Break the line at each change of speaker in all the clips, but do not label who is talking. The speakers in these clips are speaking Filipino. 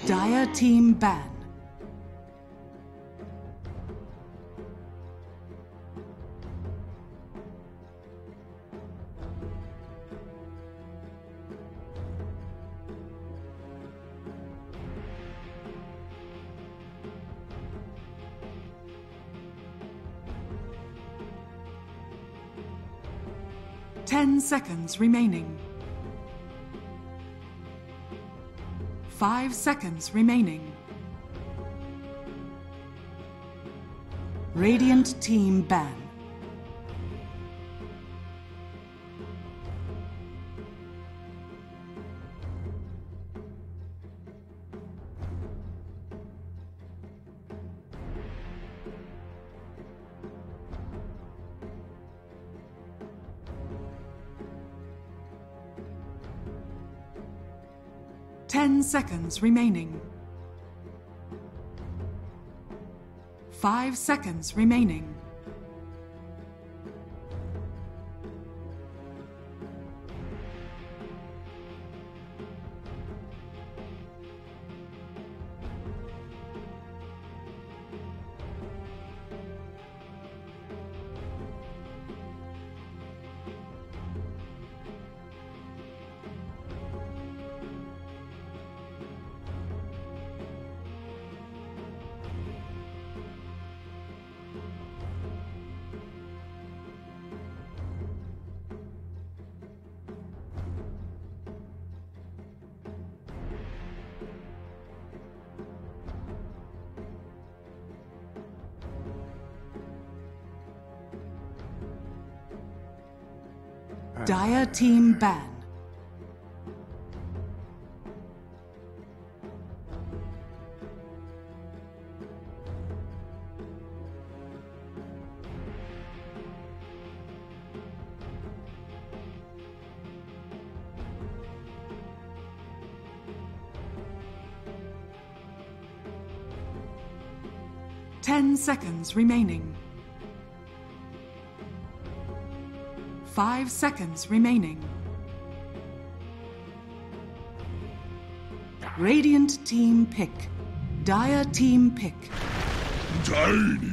Dire team ban. Ten seconds remaining. 5 seconds remaining. Radiant team ban. Ten seconds remaining. 5 seconds remaining. Dire team ban. Ten seconds remaining. 5 seconds remaining. Radiant team pick. Dire team pick.
Tiny.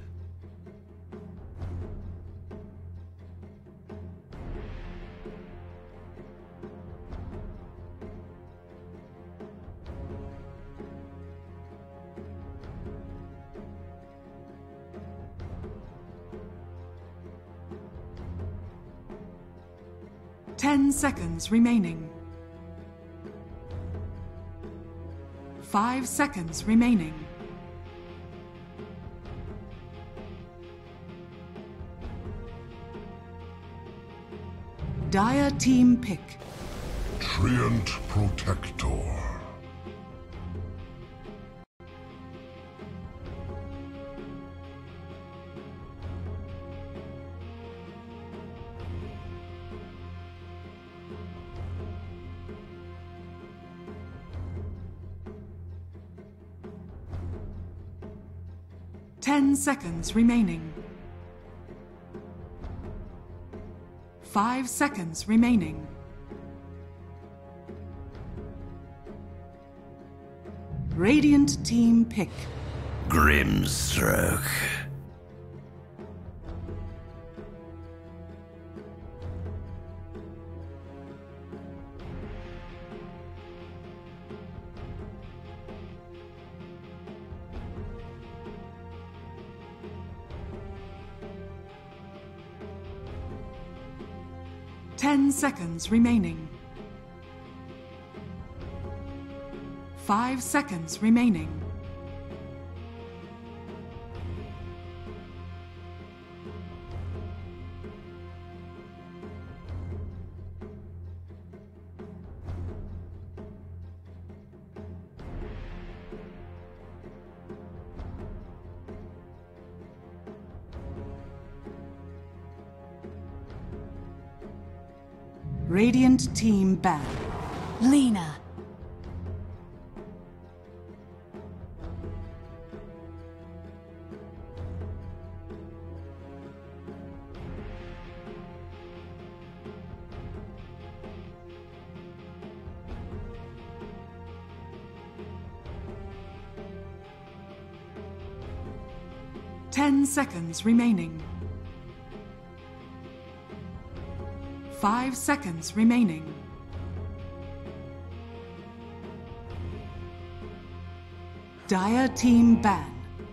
Ten seconds remaining. 5 seconds remaining. Dire team pick.
Treant Protector.
Ten seconds remaining. 5 seconds remaining. Radiant team pick.
Grimstroke.
Ten seconds remaining. 5 seconds remaining. Radiant team ban.
Lena.
10 seconds remaining. 5 seconds remaining. Dire team ban.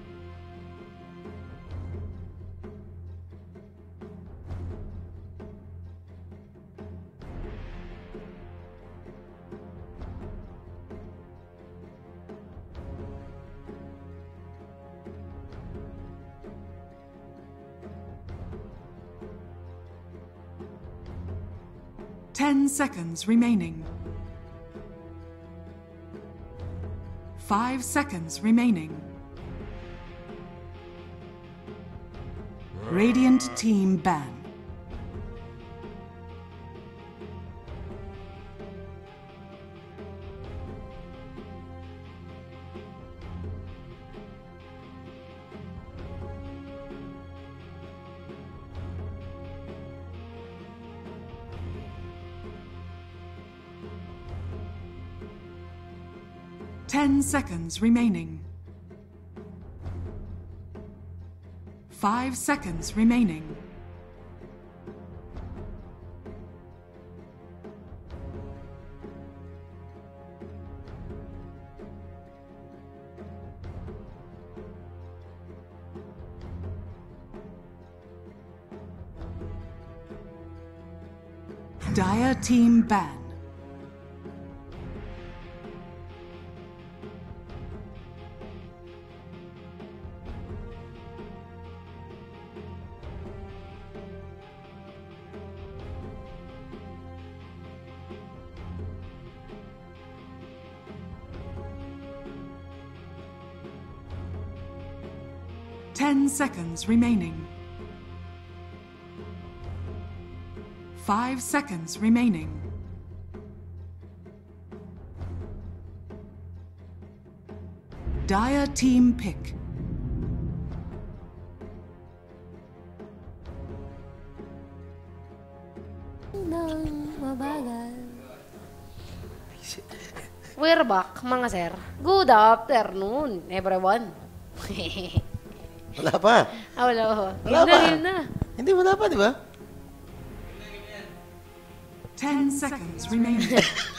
Ten seconds remaining. 5 seconds remaining. Radiant team ban. Ten seconds remaining. 5 seconds remaining. Dire team ban. Ten seconds remaining. 5 seconds remaining. Dire team pick.
We're back, mga sir. Good afternoon, everyone.
Wala pa.
Wala pa.
Wala pa.
Yun na.
Hindi, wala pa, di ba?
10 seconds remaining.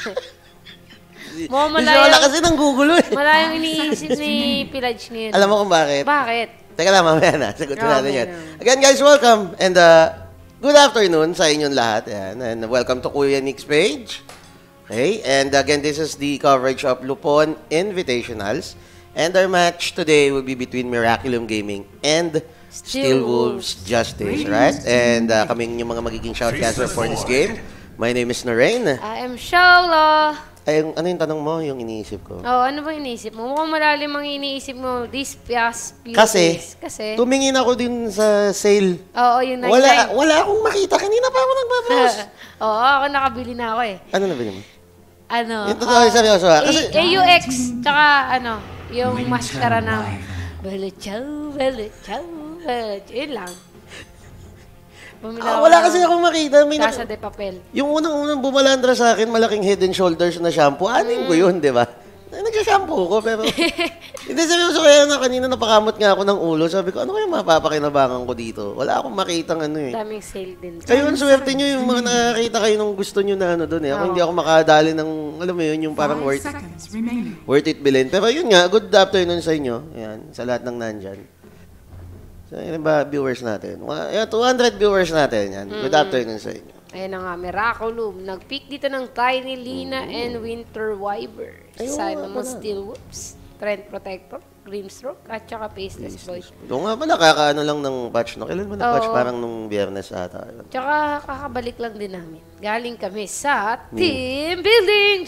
Wala kasi ng gugulo eh.
Malayang iniisip ni Pilage ngayon.
Alam mo kung bakit?
Bakit?
Teka lang, mamaya na. Sagutin natin
Okay
yan.
na.
Again, guys, welcome. And good afternoon sa inyong lahat. Ayan. And welcome to Kuya Nick's page. Okay? And again, this is the coverage of Lupon Invitationals. And our match today will be between Miraculum Gaming and Steel Wolves Justice, right? And kaming yung mga magiging shoutcaster for this game. My name is Noreen.
I am Shaula.
Ay, ano yung tanong mo? Yung iniisip ko.
Oh, ano ba iniisip mo? Mukhang malalim ang iniisip mo this past few
Kasi,
days. Kasi,
tumingin ako din sa sale.
oo, yung 99.
Wala akong makita. Kanina pa ako nagbabrowse.
Oo, ako nakabili na ako eh.
Ano na ba mo?
Ano?
Yung totoo, seryoso ha? Kasi,
AUX, tsaka ano, yung maskara ng Balachaw, Balachaw, Balachaw. Yun lang. Bumili ako
wala
ng
kasi akong makita.
Casa de Papel.
Yung unang bumalandra sa akin, malaking Head and Shoulders na shampoo. Aning ko yun, di ba? Nagsashampoo ko, pero... Hindi, seryoso kaya na kanina napakamot nga ako ng ulo. Sabi ko, ano kaya mapapakinabangan ko dito? Wala akong makitang ano eh.
Daming sale din.
Kayo, ang swerte nyo yung mga nakakita kayo nung gusto nyo na ano doon eh. Ako hindi ako makadali ng, alam mo yun, yung parang
5
worth
seconds remaining.
it bilhin. Pero yun nga, good afternoon sa inyo. Ayan, sa lahat ng nandyan. So, yun ba viewers natin? 200 viewers natin. Yan. Good afternoon sa inyo.
Ayun na nga, Miraculum. Nag-pick dito ng Tiny Lina and Winter Wyver.
Ayun,
Simon
wala.
Steel Whoops, Trend Protector, Grimstroke, at saka Faceless Boy.
Ito nga pala, kakaano lang ng patch. No? Kailan mo na-patch?
Oo.
Parang nung biyernes ata. Yun.
Tsaka kakabalik lang din namin. Galing kami sa team building.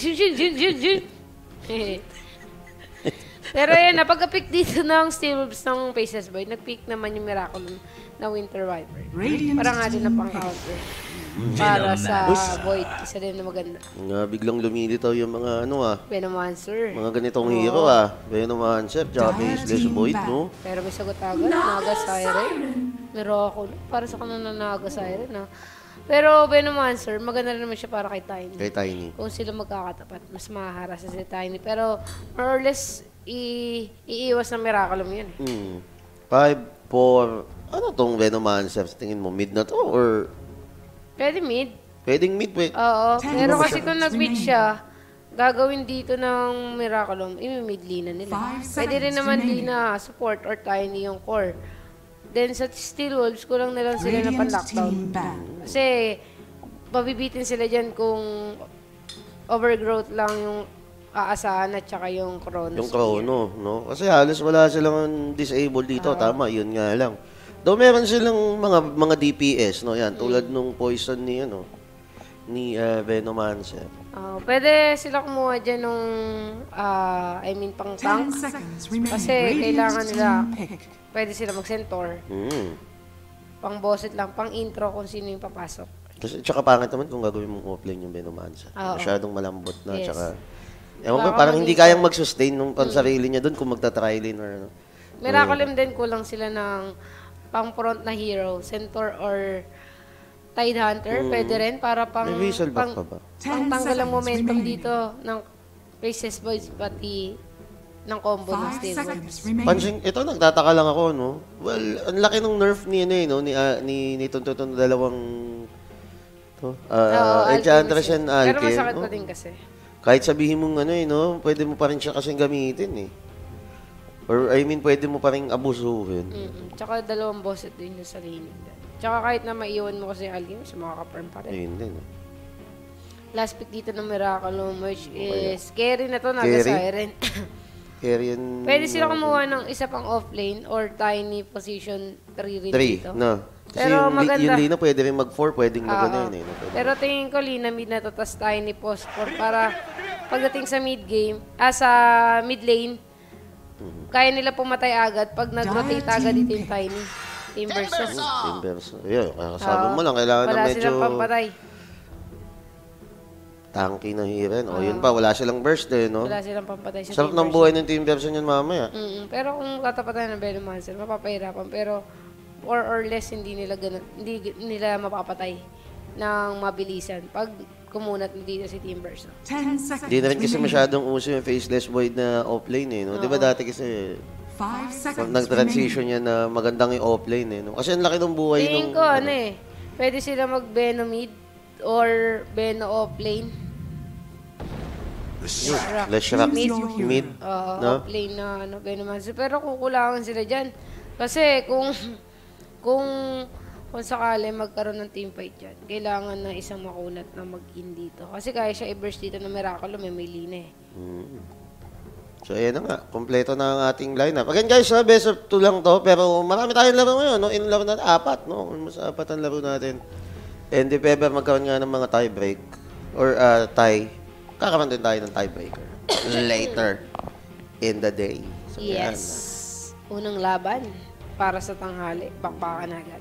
Pero yan, napag-pick dito ng Steel Whoops ng Faceless Boy. Nag-pick naman yung Miraculum na Winter Wyver.
Radiant
Parang nga din na pang-counter. Para sa Void. Isa din na maganda.
Nga, biglang lumilitaw yung mga ano
Venomancer.
mga ganitong hero Venomancer, tsaka Faceless Void, no?
Pero may sagot agad. Naga Siren. Miraculum. Para sa kanila Naga Siren, ha? Pero Venomancer, maganda rin naman siya para kay Tiny.
Kay Tiny.
Kung sila magkakatapat, mas mahaharasa si Tiny. Pero more or less, iiwas ng Miraculum yun.
5 for, ano tong Venomancer? Tingin mo, mid na to? Or
Pwede mid.
pwedeng mid?
Oo.
Ten
Pero kasi
seconds
kung nag-mid
remaining.
siya, gagawin dito ng Miraculum, i-mid Lina nila.
5
Pwede rin
seconds
naman
remaining.
Lina support or Tiny yung core. Then sa Steel Wolves, kulang na lang sila na
Radiant
pan-lockdown.
team ban.
Kasi, mabibitin sila dyan kung overgrowth lang yung aasahan at saka yung Chrono.
Yung Chrono, no? Kasi halos wala silang disabled dito. Tama, yun nga lang. Though meron silang mga DPS, no? Yan, tulad nung poison ni, ano, ni Venomancer.
Pwede sila kumuha dyan nung, pang
10
tank.
seconds remaining.
Kasi
Radiant
kailangan nila,
team pick.
pwede sila mag-centaur. Pang bosset lang, pang intro kung sino yung papasok.
Kasi, tsaka pangit naman kung gagawin mong offlane yung Venomancer.
Oo.
Masyadong malambot na,
Yes.
tsaka, ewan ko,
Baka
parang hindi
mag-isa.
kayang mag-sustain nung pansarili niya doon kung magta-trilane or ano.
Miraculum din kulang sila ng pang front na hero, Centaur or Tide Hunter, pwede rin para pang
May Weaselback pa ba?
pang tanggal ang
10
momentum
seconds
dito ng Faceless Boys pati ng combo ng
5
Steel
seconds
Wolves.
remaining.
Pansin, ito nagtataka lang ako, no? Well, ang laki ng nerf ni ano, no? Ni itong dalawang to. Enchantress and
Pero
Alken.
masakit pa
no?
din kasi.
Kahit sabihin mong ano no, pwede mo pa rin siya kasing gamitin Or I mean, pwede mo pa rin abusuhin.
Tsaka dalawang bosset din yung sa laning. Tsaka kahit na maiwan mo kasi Alkin, mas makaka-perm pa rin.
Ayun din.
Last pick dito ng Miraculum, which is scary na to, Naga
Scary?
Siren.
Carrion...
Pwede sila kumuha ng isa pang offlane or tiny position 3 rin
3,
dito.
no? Kasi
Pero
yung,
maganda.
yung Lina pwede rin mag-4, pwedeng mag ano
Oo.
yun no? Pwede.
Pero tingin ko Lina mid na to, tas tiny post for para pagdating sa mid game, sa mid lane, kaya nila pumatay agad pag nag-rotate agad dito yung tiny. Team versus.
Timbers. Ayun, kakasama mo lang. Kailangan na
Wala
medyo
silang pampatay.
tanky na hirin. O yun pa, wala silang burst no?
Wala silang pampatay sa
Sarap
team
ng buhay ng Team Version yun mamaya.
Pero kung tatapatan ng Venomancer, mapapahirapan. Pero more or less hindi nila mapapatay ng mabilisan pag kumunat na dito si Team Verso.
10 seconds
Hindi na rin kasi
remaining.
masyadong uso yung faceless void na offlane no? Di ba dati kasi
5 seconds
nag-transition yan na magandang yung offlane no? Kasi ang laki ng buhay
Tingin
nung...
ko pwede sila mag-Veno mid or Veno offlane.
Let's rock
Mid.
mid. No?
Offlane na Venomancer. Pero kukulangan sila dyan. Kasi kung sakali magkaroon ng teamfight dyan, kailangan na isang makunat na mag-in dito. Kasi kaya siya i-burst dito ng Miraculum, may Lina
So, ayan na nga. Kompleto na ang ating lineup. Again, guys, best of 2 lang to. Pero marami tayong laro ngayon. No? In laro natin, 4. No? Mas 4 ang laro natin. And if ever magkaroon nga ng mga tie break or tie, kakaroon din tayo ng tiebreaker later in the day. So,
Yes. Unang laban para sa tanghali. Bakbakan agad.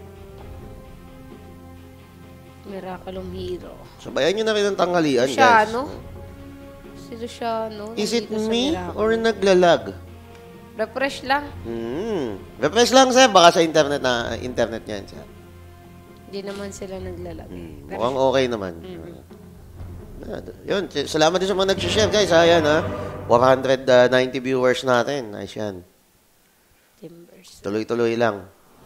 Miraculum Hero.
sabayan nyo na rin ang tanghalian, guys.
Luciano? Si Luciano.
Is it
nandito sa
me
Miraculum.
or naglalag?
Refresh lang.
Refresh lang, sir. Baka sa internet yan, sir.
Hindi naman sila naglalag. Pero
Mukhang okay naman. Yun, salamat din sa mga nag-share, guys. Ayan, 490 viewers natin. Nice yan.
Timbers.
Tuloy-tuloy lang.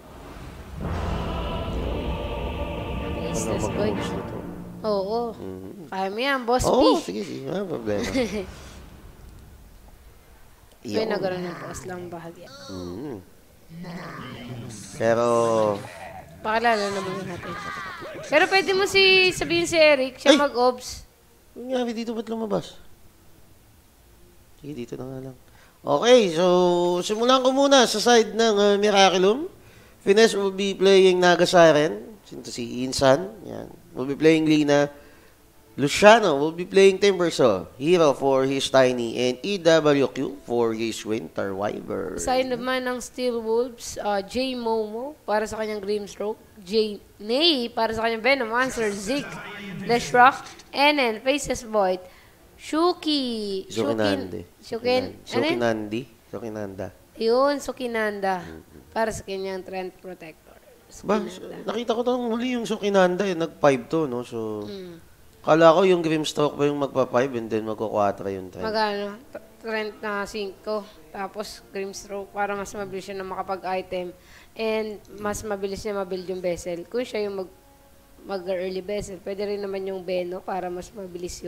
Business boy. Oo. Kaya mo yan, boss
Oo,
B.
sige. Wala problema.
May nagkaroon ng boss lang bahagya.
Pero,
Pakilala naman natin. Pero pwede mo sabihin si Eric, siya
Ay!
mag-obs.
nangyari dito ba't lumabas? Sige, dito na nga lang. Okay, so simulan ko muna sa side ng Miraculum. Finesse will be playing Naga Siren. Sinto si Insan. Yan. Will be playing Lina. Luciano will be playing Timbersaw. Hero for his Tiny. And EWQ for his Winter Wyvern.
Side naman ng Steel Wolves, J. Momo para sa kanyang Grimstroke, J. Nay para sa kanyang Venomancer, Zeke, Leshrock, NN, Faces Void, Shuki,
Sukinandi.
Ano
Sukinanda.
yun, Sukinanda, para sa kanyang Trend Protector.
Ba,
Sukinanda.
nakita ko to muli yung Sukinanda. Nag-5 to, no? So, Kala ko yung Grimstroke pa yung magpa-5 and then magko-4 yung trend.
Magano, trend na 5. Tapos Grimstroke para mas mabilis siya na makapag-item. And mas mabilis niya mabuild yung vessel. Kung siya yung mag-early vessel, pwede rin naman yung Beno para mas mabilis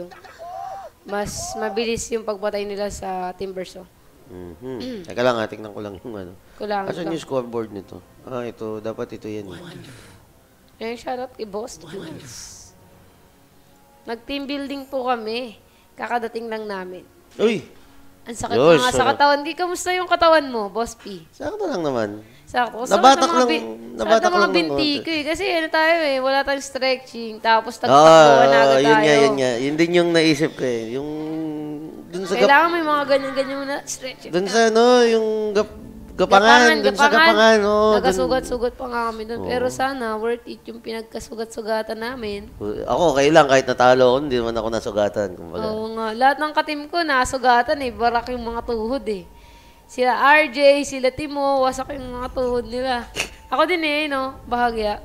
yung pagbatay nila sa Timbersaw.
Teka lang, tingnan ko lang yung ano.
Kulangan
Asan
ka.
yung scoreboard nito? Ito. Dapat ito yan.
Ayun, shoutout kay Boss Jules. Nag-team building po kami. Kakadating lang namin.
Uy!
Ang sakit
Yos,
mga sa katawan. Di, kamusta yung katawan mo, Boss P?
Sakto lang naman.
Sakto.
Nabatak lang.
Nabatak mga
ng
binti
konti.
ko eh. Kasi ano tayo eh, wala tayong stretching. Tapos tagtakbuhan na agad
yun
tayo.
nga, yun nga. Yun din yung naisip ko eh. Yung... Dun sa
Kailangan may mga ganyan-ganyan na stretching.
Dun sa ano, yung gapangan. Dun sa gapangan. Oh,
Nagkasugat-sugat pa nga kami dun. Pero sana, worth it yung pinagkasugat-sugatan namin.
Ako, okay lang. Kahit natalo ako, hindi naman ako nasugatan. Kumbaga.
Oo nga. Lahat ng katim ko, nasugatan eh. Barak yung mga tuhod eh. Sila RJ, sila Timo, wasak yung mga tuhod nila. Ako din eh, no? Bahagya.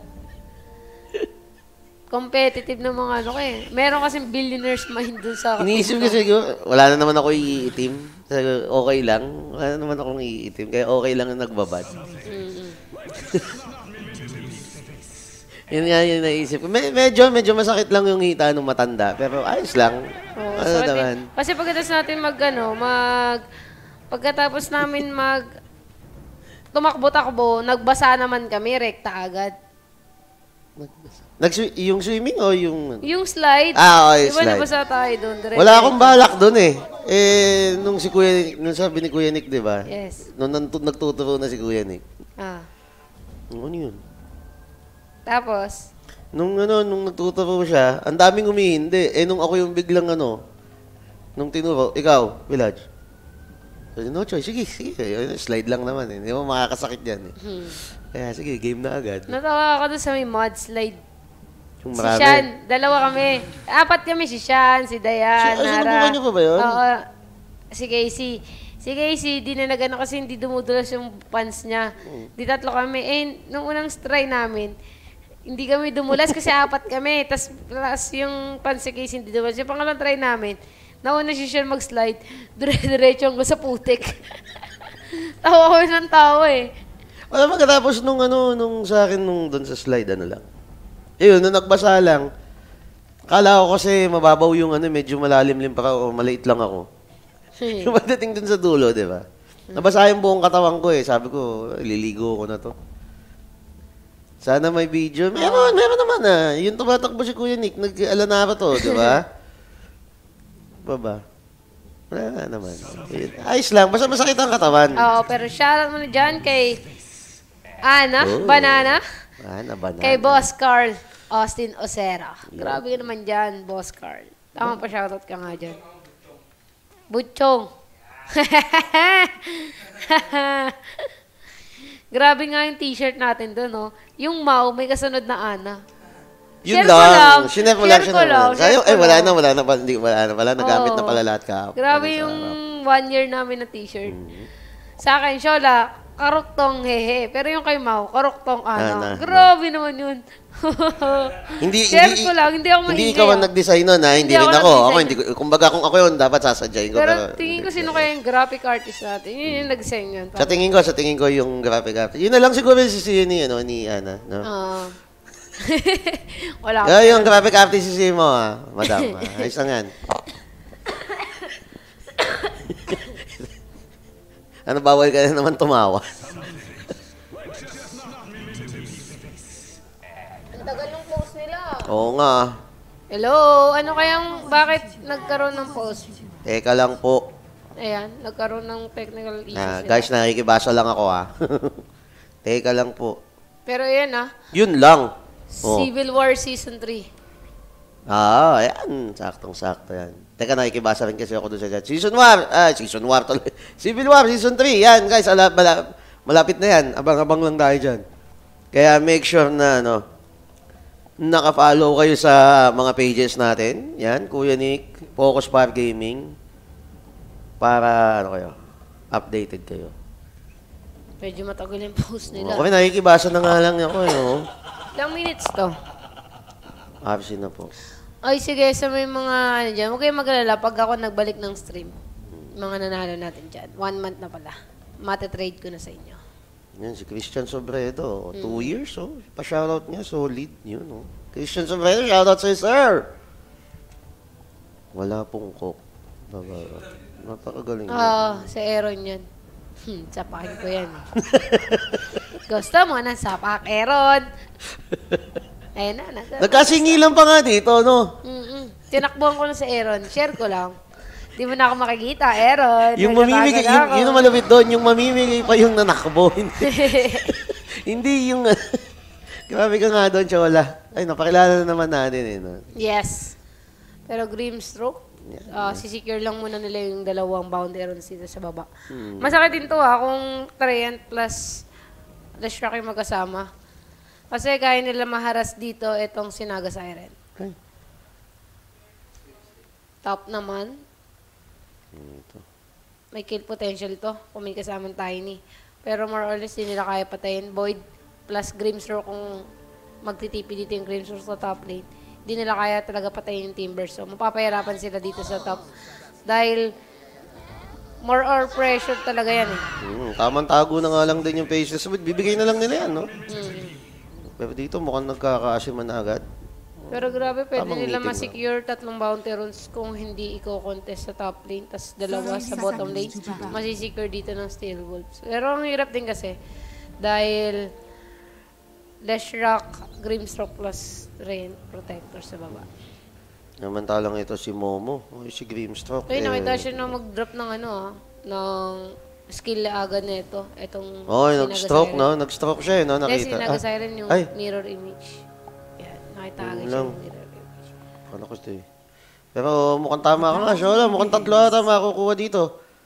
Competitive na mga ano ko eh. Meron kasing billionaires mind dun sa
Iniisip kasi ko, wala na naman ako iitim. Okay lang. Wala na naman akong iitim. Kaya okay lang yung nagbabad. Yun nga yung naisip ko. Medyo masakit lang yung hita ng matanda. Pero ayos lang.
Oo,
Ano
so
naman.
kasi pagkatapos natin pagkatapos namin tumakbo-takbo, nagbasa naman kami, rekta agad.
Yung swimming o yung...
Yung slide,
Okay,
di ba
slide.
nabasa tayo doon?
Wala akong balak doon eh. Nung sabi ni Kuya Nick, di ba?
Yes.
Nung nagtuturo na si Kuya Nick.
Ano
yun?
Tapos,
Nung nagtuturo siya, ang daming humihindi. Nung ako yung biglang nung tinuro, ikaw, Village. So, no choice. Sige. Slide lang naman eh. Hindi mo makakasakit yan eh. Kaya sige, game na agad.
natawa ako doon sa may mudslide.
Yung
Si
marami.
Shan, dalawa kami. 4 kami, si Shan, si Dayan,
sinubukan niyo pa ba yun?
Oo. Si Casey. Si Casey, di na nagano kasi hindi dumudulas yung pants niya. Di 3 kami. Nung unang try namin, hindi kami dumulas kasi 4 kami. Tapos plus yung pants si Casey hindi dumulas. Yung pangalang try namin, nauna si Shan mag-slide, dire-diretso hanggang sa putik. Tawa ko ng tawa eh.
Wala pagkatapos nung sa akin doon sa slide, lang. Ayun, nung nagbasa lang, akala ko kasi mababaw yung medyo malalim-lim pa ako, maliit lang ako. Yung pagdating dun sa dulo, di ba? Nabasa yung buong katawan ko eh. Sabi ko, liligo ko na to. Sana may video. Meron naman Yung tumatakbo si Kuya Nick, nag-alana pa to, di ba? Baba. Wala naman. Ayos lang, basta masakit ang katawan.
Oo, pero shoutout mo na dyan kay Ana, Banana,
Banana.
kay Boss Carl, Austin Osera. Grabe ka naman dyan, Boss Carl. Tama pa, shoutout ka nga dyan. Butchong. Grabe nga yung t-shirt natin doon, no? Yung Mau, may kasunod na Ana.
Yun
Share ko lang.
Sinare ko lang.
Share ko
Wala
lang.
na. Wala. Nagamit na pala lahat ka.
Grabe yung 1 year namin na t-shirt. Sa akin, Shola, karuktong hehe. Pero yung kay Mau, karuktong Ana. Grabe naman yun. Share ko lang. Hindi ako maingay.
Hindi ikaw ang nag-design nun, ha? Hindi rin ako. Kumbaga kung ako yun, dapat sasadyain ko.
Pero tingin ko sino kaya yung graphic artist natin. Yun yung nag-design yun.
Sa tingin ko yung graphic artist. Yun na lang siguro yung sisiyo ni Ana. No?
Wala ko.
Yung graphic artist sisiyo mo, ha? Madam. Ayos lang yan. Bawal ka na naman tumawa.
Ang tagal ng post nila.
Oo nga.
Hello? Bakit nagkaroon ng post?
Teka lang po.
Ayan, nagkaroon ng technical issues sila.
Guys, nakikibasa lang ako, ha? Teka lang po.
Pero yan
Yun lang.
Civil War Season 3.
Ayan. Saktong-sakto yan. Teka, nakikibasa rin kasi ako doon sa chat. Season War tuloy. Civil War, Season 3. Yan, guys. Malapit na yan. Abang-abang lang tayo dyan. Kaya make sure na, naka-follow kayo sa mga pages natin. Yan, Kuya Nick, Focus Fire Gaming. Para, updated kayo.
Medyo matagal yung post nila.
Okay, nakikibasa na nga lang ako,
Ilang minutes to?
Absent na po.
Ay, sige, sa may mga, ano dyan, huwag kayong mag-alala pag ako nagbalik ng stream. Mga nanalo natin dyan. 1 month na pala. Mate-trade ko na sa inyo.
Yan, si Christian Sobredo. 2 years, oh. Pa-shoutout niya, solid. Yun, oh. Christian Sobredo, shoutout sa'yo, sir! Wala pong coke. Napakagaling.
Si Aaron yan. Sapakin ko yan. Gusto mo na sapak, Aaron. Ayun na.
Nagkasingilan pa nga dito, no?
Tinakbuhan ko na sa Aaron. Share ko lang. Di mo na ako makikita, Aaron.
Yung mamimigay, yun ang malapit doon, yung mamimigay pa yung nanakbo. Hindi yung, grabe ka nga doon, Chola. Ay, napakilala na naman natin eh. No?
Yes. Pero Grimstroke, sisecure lang muna nila yung 2 bounty runs dito sa baba. Masakit din to kung Treant plus Leshrac yung magkasama. Kasi kaya nila maharas dito itong Sinaga Siren.
Okay.
Top naman. May kill potential to kung may kasamang Tiny. Pero more or less, hindi nila kaya patayin. Void plus Grimstroke kung magtitipi dito yung Grimstroke sa top lane. Hindi nila kaya talaga patayin yung Timber. So, mapapahirapan sila dito sa top. Dahil, more or pressure tamang yan eh.
Tamang tago na nga lang din yung Faceless Wood. Bibigay na lang nila yan, no? Pero dito, mukhang nagkakaasiman na agad.
Pero grabe, pwede
Tamang
nila
meeting
ma-secure 3 bounty runs kung hindi i-contest sa top lane, tas 2 sa bottom lane. Masisecure dito ng Steel Wolves. Pero ang hirap din kasi, dahil Leshrac, Grimstroke plus Rain Protector sa baba.
Namantalang ito si Momo, o si Grimstroke.
Okay, nakita siya na mag-drop ng ng skill agad na ito. Itong
nag-stroke, no? Nag-stroke siya, no?
Nakita.
Nakita.
Sinaga Siren yung mirror image. Nakita agad siya yung mirror image.
Ano ko ito eh. Pero mukhang tama ka nga, Shola. Mukhang 3 ata makukuha dito.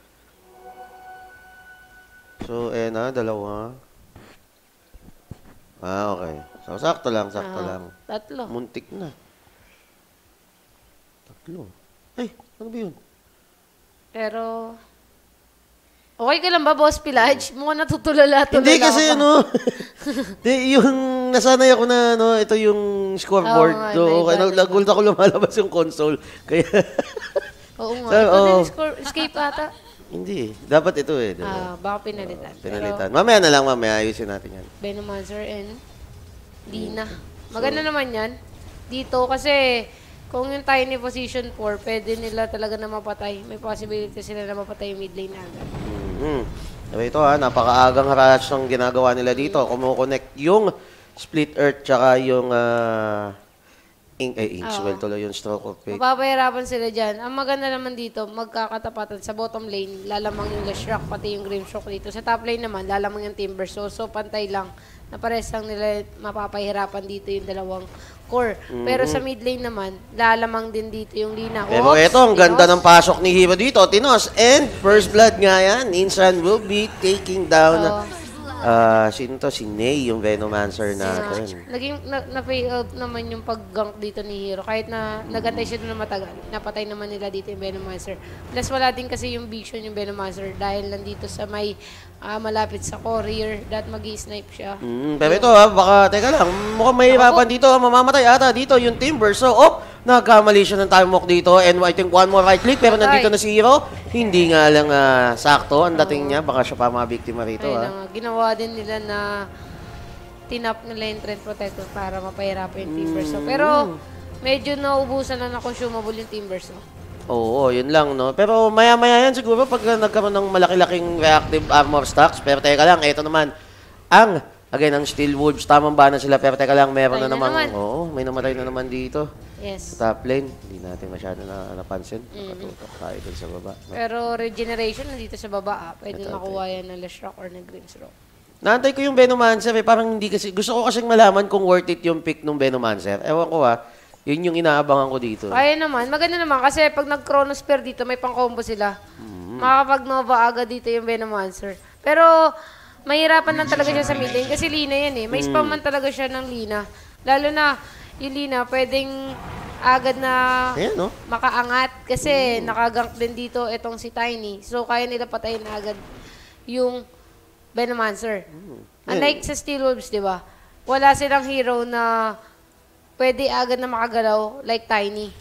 So, na, 2. Okay. So, sakto lang.
3.
Muntik na. 3. Ay, ano ba yun?
Pero, okay ka lang ba, Boss Pilage? Mukhang natutulala
Hindi kasi yung nasanay ako na ito yung scoreboard. Okay, nagult ako lumalabas yung console. Kaya
oo nga. Ito din escape ata.
hindi, dapat ito eh.
Baka pinalitan.
Pinalitan. Mamaya na lang, ayusin natin yan.
Venomancer and Dina. Maganda naman yan. Dito kasi kung yung Tiny position 4, pwede nila talaga na mapatay. May possibility sila na mapatay yung mid lane agad.
Diba ito napakaagang harass ng ginagawa nila dito. Kumukonect yung Split Earth tsaka yung Inkswell tuloy yung Stroke of Fate.
Mapapahirapan sila dyan. Ang maganda naman dito, magkakatapatan sa bottom lane, lalamang yung Leshrac, pati yung Grimstroke dito. Sa top lane naman, lalamang yung Timber. So pantay lang. Na pares lang nila mapapahirapan dito yung 2 core. Pero sa mid lane naman, lalamang din dito yung Lina.
Pero ito, ang ganda ng pasok ni Hero dito. Tinos. And first blood nga yan. Insan will be taking down sino to? Si Ney, yung Venomancer natin.
Naging na-pay out naman yung pag-gank dito ni Hero. Kahit na nagantay siya doon na matagal, napatay naman nila dito yung Venomancer. Plus wala din kasi yung vision yung Venomancer dahil nandito sa may malapit sa courier that magi-snipe siya.
Pero ito baka, teka lang, mukhang mahirapan dito. Mamamatay ata dito yung Timber. So, nagkamali siya ng time walk dito. And I think one more right click. Pero nandito na si Hero. Hindi nga lang sakto ang dating niya. Baka siya pa mabiktima rito.
Ginawa din nila na tinap nila yung Treant Protector para mapahirapan yung Timber. So, pero medyo naubusan na na-consumable yung Timber. So.
Oo, yun lang, no? Pero maya-maya yan siguro pag nagkaroon ng malaki-laking reactive armor stacks. Pero teka lang, ito naman, ang Steel Wolves, tamang ba na sila? Pero teka lang, meron na naman. Oo, may namatay na naman dito.
Yes.
Top lane, hindi natin masyado napansin. Nakatutok tayo dun sa baba. No?
Pero regeneration nandito sa baba, pwede makuha yan ng Leshrac or ng Grimstroke.
Naantay ko yung Venomancer, parang hindi kasi, gusto ko kasing malaman kung worth it yung pick ng Venomancer. Ewan ko yun yung inaabangan ko dito.
Kaya naman, maganda naman kasi pag nag-Chronosphere dito, may pang-combo sila. Makakapag-Nova agad dito yung Venomancer. Pero, mahirapan lang talaga siya sa mid lane kasi Lina yan eh. May spam man talaga siya ng Lina. Lalo na, yung Lina, pwedeng agad na makaangat kasi nakagank din dito itong si Tiny. So, kaya nila patayin agad yung Venomancer. Unlike sa Steel Wolves, di ba? Wala silang hero na pwede agad na makagalaw like Tiny.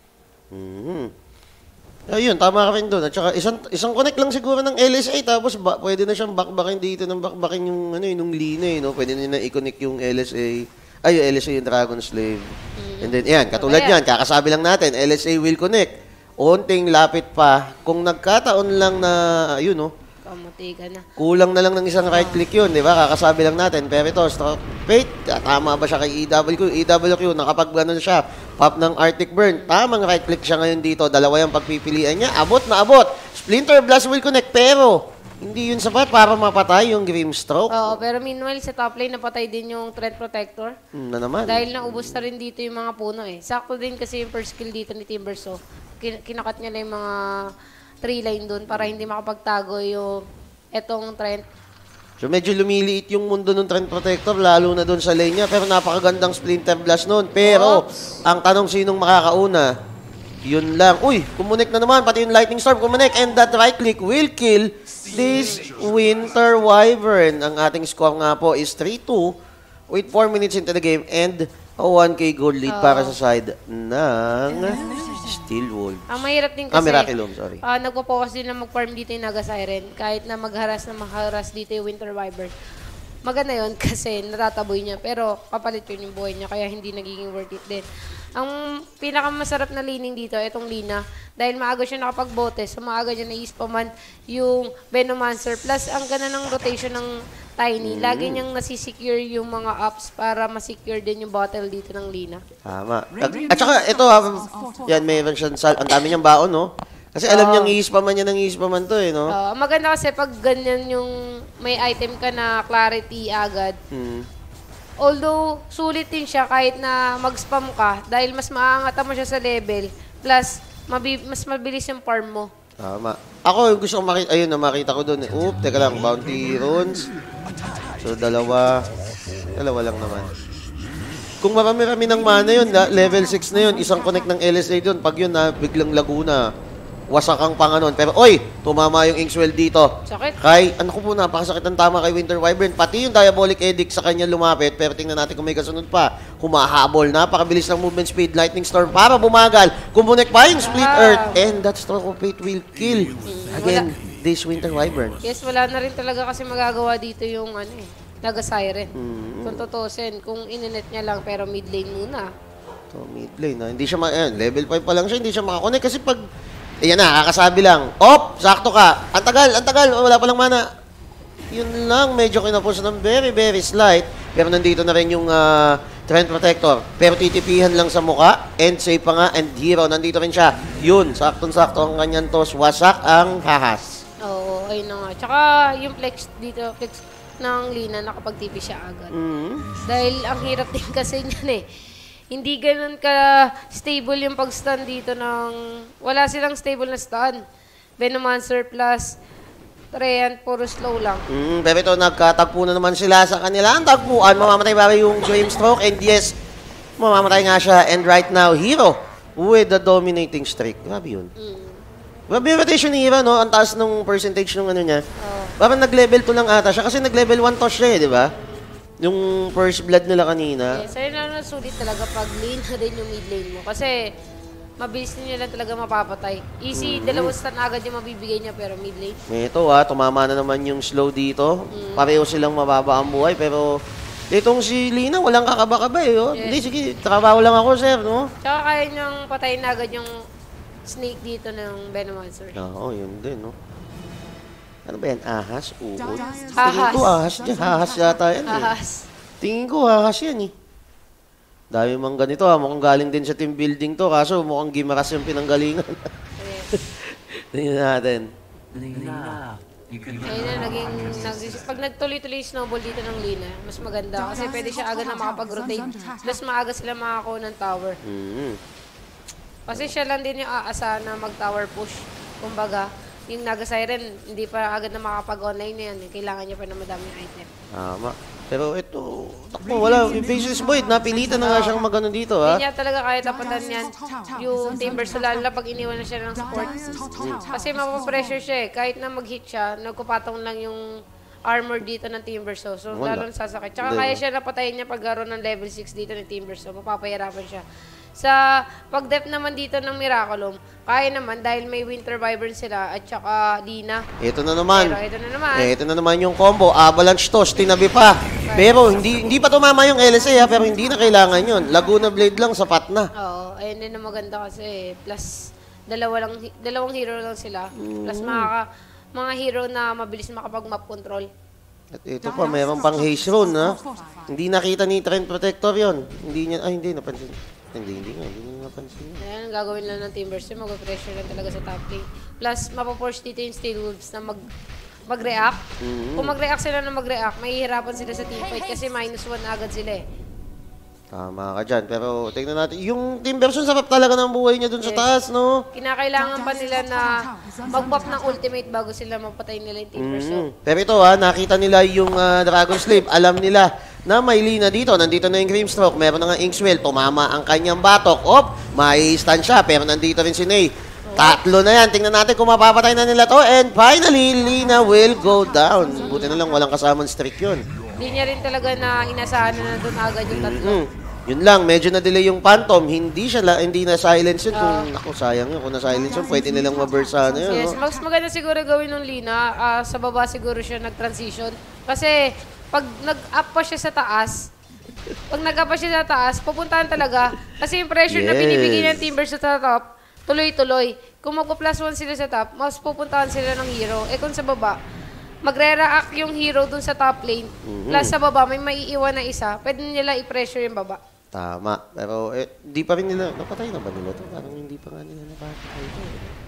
Ayun, tama ka rin doon. At saka isang connect lang siguro ng LSA tapos pwede na siyang backbackin dito ng backbackin yung yung Lina no. Pwede na i-connect yung LSA. Ay, yung LSA yung Dragon Slave. And then yan, katulad yan, kakasabi lang natin, LSA will connect. Onting lapit pa. Kung nagkataon lang na
Kamuti ka na.
kulang na lang ng isang right click yun, di ba? Kakasabi lang natin. Pero ito, wait, tama ba siya kay EWQ? EWQ, nakapag-ganon siya. Pop ng Arctic Burn. Tamang right click siya ngayon dito. Dalawa yung pagpipilian niya. Abot na abot. Splinter Blast will connect. Pero, hindi yun sapat para mapatay yung Grimstroke.
Oo, pero meanwhile sa top lane napatay din yung Treant Protector.
Na naman.
Dahil naubos na rin dito yung mga puno eh. Sakto din kasi yung first skill dito ni Timbersaw. Kinakat niya lang yung mga 3 line doon para hindi makapagtago yung etong Treant.
So medyo lumiliit yung mundo ng Treant Protector, lalo na doon sa lane niya. Pero napakagandang Splinter Blast noon. Pero, ang tanong sinong makakauna, yun lang. Uy, kumunik na naman. Pati yung Lightning Storm kumunik. And that right click will kill this Winter Wyvern. Ang ating score nga po is 3-2 with 4 minutes into the game and a 1K gold lead para sa side ng Steel Wolf.
Ang mahirap din kasi,
Miraculum, sorry.
nagpo-focus din na mag-farm dito yung Naga Siren. Kahit na makaharas dito yung Winter Wyvern. Maganda yun kasi natataboy niya. Pero kapalit yun yung buhay niya kaya hindi nagiging worth it din. Ang pinakamasarap na laning dito, itong Lina. Dahil maaga siya nakapag-bote, so maaga niya na-ispaman yung Venomancer. Plus, ang ganda ng rotation ng Tiny. Lagi niyang nasisecure yung mga ups para masecure din yung bottle dito ng Lina.
Tama. At saka, ito yan, mayroon siyang ang dami niyang baon, no? Kasi alam niyang i-spaman niya ng i-spaman to, no?
Maganda kasi pag ganyan yung may item ka na clarity agad. Although, sulit din siya kahit na mag-spam ka dahil mas maangatan mo siya sa level. Plus, mas mabilis yung farm mo.
Tama. Ako, gusto ko makita, ayun na makita ko doon. Teka lang, bounty runes. So, dalawa lang naman. Kung marami-rami ng mana yun, level 6 na yun, isang connect ng LSA doon. Pag yun biglang Laguna, wasak ang panganon. Pero, tumama yung Inkswell dito.
Sakit.
Ano ko po, napakasakit ang tama kay Winter Wyvern. Pati yung Diabolic Edict sa kanya lumapit. Pero tingnan natin kung may kasunod pa. Humahabol. Napakabilis ng movement speed. Lightning Storm para bumagal. Kumunik pa yung Split Earth. And that Stroke of Fate will kill. Again, this Winter Wyvern.
Yes, wala na rin talaga kasi magagawa dito yung Naga Siren. Kung tutusin, kung ininet niya lang pero mid lane muna.
So, mid lane. Hindi siya level 5 pa lang siya. Hindi siya makakonek. Kasi pag ayan na, kakasabi lang. Sakto ka. Ang tagal. Wala pa lang mana. Yun lang, medyo kinapos ng very, very slight. Pero nandito na rin yung Treant Protector. Pero titipihan lang sa muka. And save pa nga. And hero, nandito rin siya. Yun, saktong-sakto ang kanyang toss. Wasak ang hahas.
Oo, ayun na nga. Tsaka yung flex dito, flex ng Lina, nakapag-TP siya agad. Dahil ang hirap din kasi niyan hindi ganun ka-stable yung pag-stun dito ng... Wala silang stable na stun. Venomancer plus Treant, puro slow lang.
Pero ito, nagkatagpo na naman sila sa kanilang tagpuan. Mamamatay ba yung Grimstroke? And yes, mamamatay nga siya. And right now, Hero with the dominating streak. Grabe yun. Grabe yung rotation ni Hero, no? Ang taas ng percentage ng niya. Parang nag-level 2 lang ata siya. Kasi nag-level 1 toss siya, di ba? Yung first blood nila kanina.
Yes, ayun na sulit talaga pag lane na din yung mid lane mo. Kasi mabilis nila talaga mapapatay. Easy, dalawang stun agad yung mabibigay niya pero mid lane.
Ito tumama na naman yung slow dito. Pareho silang mababa ang buhay pero itong si Lina walang kakaba-kaba Yes. Hindi, sige, trabaho lang ako sir, no?
Tsaka kaya niyang patayin agad yung snake dito ng Venomancer.
Oo, yun din, no? Ano ba yan? Ahas? Uod?
Ahas.
Tingin ko ahas dyan. Ahas yata yan.
Ahas.
Tingin ko ahas yan Dami mang ganito Mukhang galing din sa team building to. Kaso mukhang Gimaras yung pinanggalingan. Tingnan natin.
Ayun na, pag nagtuloy-tuloy snowball dito ng Lina, mas maganda. Kasi pwede siya agad na makapag-rotate. Plus maaga sila makakuha ng tower. Kasi siya lang din yung aasahan na mag-tower push. Kumbaga, yung Naga Siren, hindi pa agad na makapag-online na yan. Kailangan niya pa na madaming item.
Tama. Pero ito, takbo, wala. Yung Faceless Void, napilitan na nga siyang magano dito,
Hindi niya talaga kaya tapatan yan. Yung Timbersaw, lalo na pag iniwan na siya ng support. Kasi mapapressure siya Kahit na mag-hit siya, nagkupatong lang yung armor dito ng Timbersaw. So, lalong sasakit. Tsaka kaya siya napatayin niya pagkaroon ng level 6 dito ng Timbersaw. Mapapahirapan siya. Sa pag-dep naman dito ng Miraculum, kaya naman dahil may Winter Wyvern sila at tsaka Lina.
Ito na naman.
Pero ito na naman.
Ito na naman yung combo. Avalanche toss, tinabi pa. Pero hindi pa tumama yung LSA ha, pero hindi na kailangan yun. Laguna Blade lang, sapat na.
Oo, ayun din na maganda kasi plus dalawang hero lang sila. Plus mga hero na mabilis makapag-map control.
At ito pa, mayroon pang Haze Rune ha. Hindi nakita ni Trend Protector yon. Hindi napansin. Hindi napansin.
Ayan, gagawin lang ng Timbersaw, mag-pressure lang talaga sa top lane. Plus, mapaforce dito yung Steel Wolves na mag-react. Kung mag-react sila na mag-react, mahihirapan sila sa teamfight kasi -1 agad sila eh.
Tama ka dyan. Pero tingnan natin. Yung Timbersaw sarap talaga ng buhay niya dun sa taas, no?
Kinakailangan pa nila na mag-buff ng ultimate bago sila mapatay nila yung Timbersaw.
Pero ito nakita nila yung Dragon Slave. Alam nila na may Lina dito. Nandito na yung Grimstroke. Meron na nga Inkswell. Tumama ang kanyang batok. May stun siya. Pero nandito rin si Ney. Tatlo na yan. Tingnan natin kung mapapatay na nila to. And finally, Lina will go down. Buti na lang walang kasamang streak yun.
Hindi niya rin talaga na inasahan na doon agad yung tatlo.
Yun lang, medyo na-delay yung Phantom. Hindi na-silence yun. Kung sayang yun. Kung na-silence yun, pwede nilang ma-burst sana yun.
Yes, mas maganda siguro gawin ng Lina. Sa baba siguro siya nag-transition. Kasi pag nag-up pa siya sa taas, pupuntahan talaga. Kasi yung pressure na binibigay ng Timbersaw sa top, tuloy-tuloy. Kung magpa+1 sila sa top, mas pupuntahan sila ng hero. Kung sa baba, magre-react yung hero dun sa top lane. Plus sa baba, may maiiwan na isa. Pwede nila i-pressure yung baba.
Tama. Pero di pa rin nila, napatay na ba nila ito? Parang hindi pa nga nila napatay ito.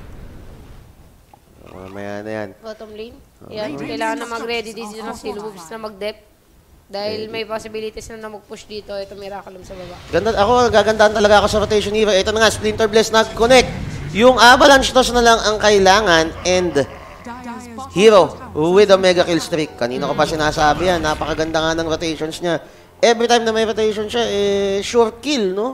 Mamaya na yan.
Bottom lane. Yan, kailangan na mag-ready dito ng Steel Wolves na mag-dep. Dahil may possibilities na mag-push dito. Ito, Miraculum sa baba.
Gagandahan talaga ako sa rotation hero. Ito na nga, Splinter Bless nag-connect. Yung Avalanche toss na lang ang kailangan and hero with a mega kill streak. Kanina ko pa sinasabi yan. Napakaganda nga ng rotations niya. Every time na may rotation siya, sure kill, no?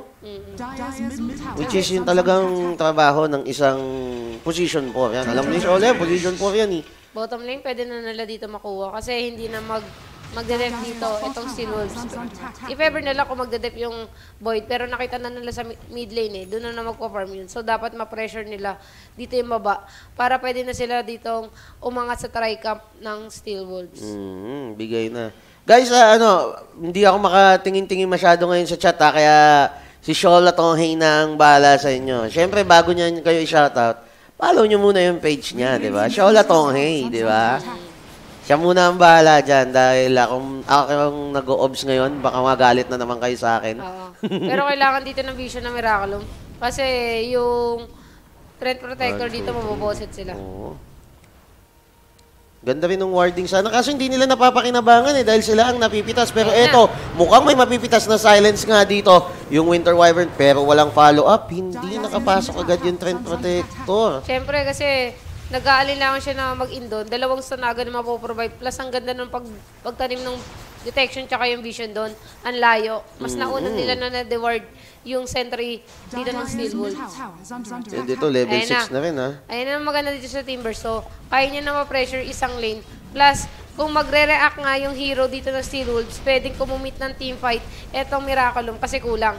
Which is yung talagang trabaho ng isang position 4. Yan. Alam niyo siya ulit, position 4 yan eh.
Bottom lane, pwede na nila dito makuha. Kasi hindi na magdedep dito itong Steel Wolves. If ever nila kung magdedep yung Void, pero nakita na nila sa mid lane doon na magpo-farm yun. So, dapat ma-pressure nila dito yung baba para pwede na sila ditong umangat sa try-camp ng Steel Wolves.
Bigay na. Guys, hindi ako makatingin-tingin masyado ngayon sa chat kaya si Shola Tonghei na ang bahala sa inyo. Siyempre, bago niya kayo i-shoutout, follow nyo muna yung page niya, di ba? Shola Tonghei, di ba? Siya muna ang bahala dyan dahil akong nag-o-obs ngayon, baka magalit na naman kayo sa akin.
Oo. Pero kailangan dito ng vision ng Miraculum. Kasi yung Trend Protector dito, maboboset sila.
Oo. Ganda rin ng warding sana. Kaso hindi nila napapakinabangan dahil sila ang napipitas. Pero eto, mukhang may mapipitas na silence nga dito yung Winter Wyvern. Pero walang follow-up. Hindi nakapasok agad yung Trend Protector.
Siyempre kasi nag-aalinlangan siya na mag-indon. Dalawang stun na agad na mapoprovide. Plus ang ganda ng pagtanim ng detection tsaka yung vision doon. Ang layo. Mas nauna nila na na-deward yung sentry dito ng Steel Wolves.
Dito, level 6 na rin ha.
Ayun ang maganda dito sa Timbersaw. Kaya niya na ma-pressure isang lane. Plus, kung magre-react nga yung hero dito ng Steel Wolves, pwedeng kumumit ng teamfight etong Miraculum kasi kulang.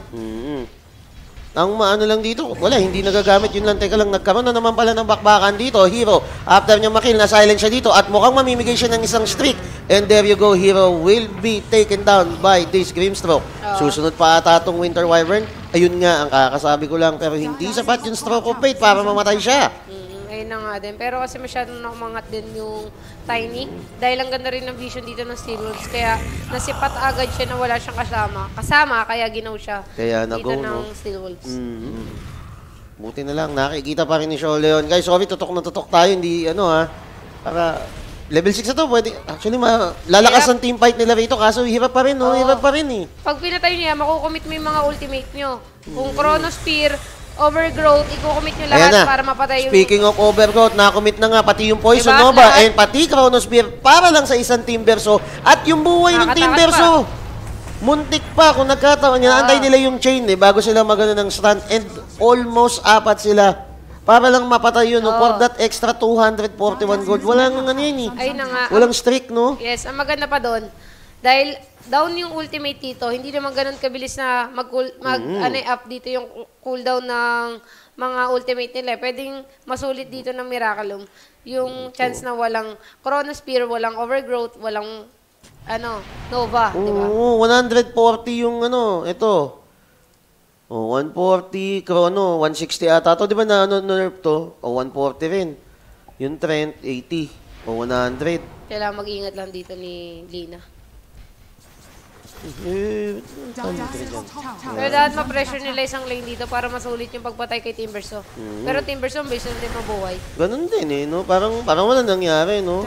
Ang maano lang dito, wala, hindi nagagamit yun lang. Teka lang, nagkaroon na naman pala ng bakbakan dito. Hero, after niya makill, na-silent siya dito at mukhang mamimigay siya ng isang streak. And there you go, Hero will be taken down by this Grimstroke. Susunod pa ata itong Winter Wyvern. Ayun nga, ang kakasabi ko lang, pero hindi sapat yung Stroke of Fate para mamatay siya.
Ayun na nga din. Pero kasi masyadong nakumangat din yung Tiny. Dahil ang ganda rin ng vision dito ng Steel Wolves. Kaya nasipat agad siya na wala siyang kasama. Kaya ginaw siya
kaya
dito ng Steel Wolves.
Buti na lang, nakikita pa rin ni Sholeon. Guys, sorry, tutok na tutok tayo. Hindi, para level 6 na to, pwede. Actually, lalakas ang team fight nila rito. Kaso, hirap pa rin, no? Hirap pa rin, eh.
Pag pinatay niya, makukomit mo yung mga ultimate nyo. Kung Chronospear, Overgrowth, ikukomit nyo lahat para mapatay yung...
Speaking of Overgrowth, nakomit na nga pati yung Poison
diba?
Nova and pati Chronospear para lang sa isang Timbersaw at yung buhay ng Timbersaw. Muntik pa kung nagkataon niya. Antay nila yung chain bago sila magano ng stun and almost apat sila. para lang mapatay yun, no? For that extra 241 gold. Walang ano yun, eh.
Ayun na nga.
Walang streak, no?
Yes, ang maganda pa doon, dahil down yung ultimate dito, hindi naman ganun kabilis na up dito yung cooldown ng mga ultimate nila. Pwedeng masulit dito ng Miraculum. Yung chance na walang Chrono Spear, walang Overgrowth, walang Nova, di ba?
Oo, 140 yung ito. Oh, 140, Chrono, 160 ata to. Di ba na nerf to? O, 140 rin. Yung Trent, 80. O, 100.
Kailangan mag-ingat lang dito ni Lina. Pero dapat ma-pressure nila isang lane dito para masulit yung pagpatay kay Timbersaw. Pero Timbersaw, base na din mabuhay.
Ganun din eh, no? Parang wala nangyari, no?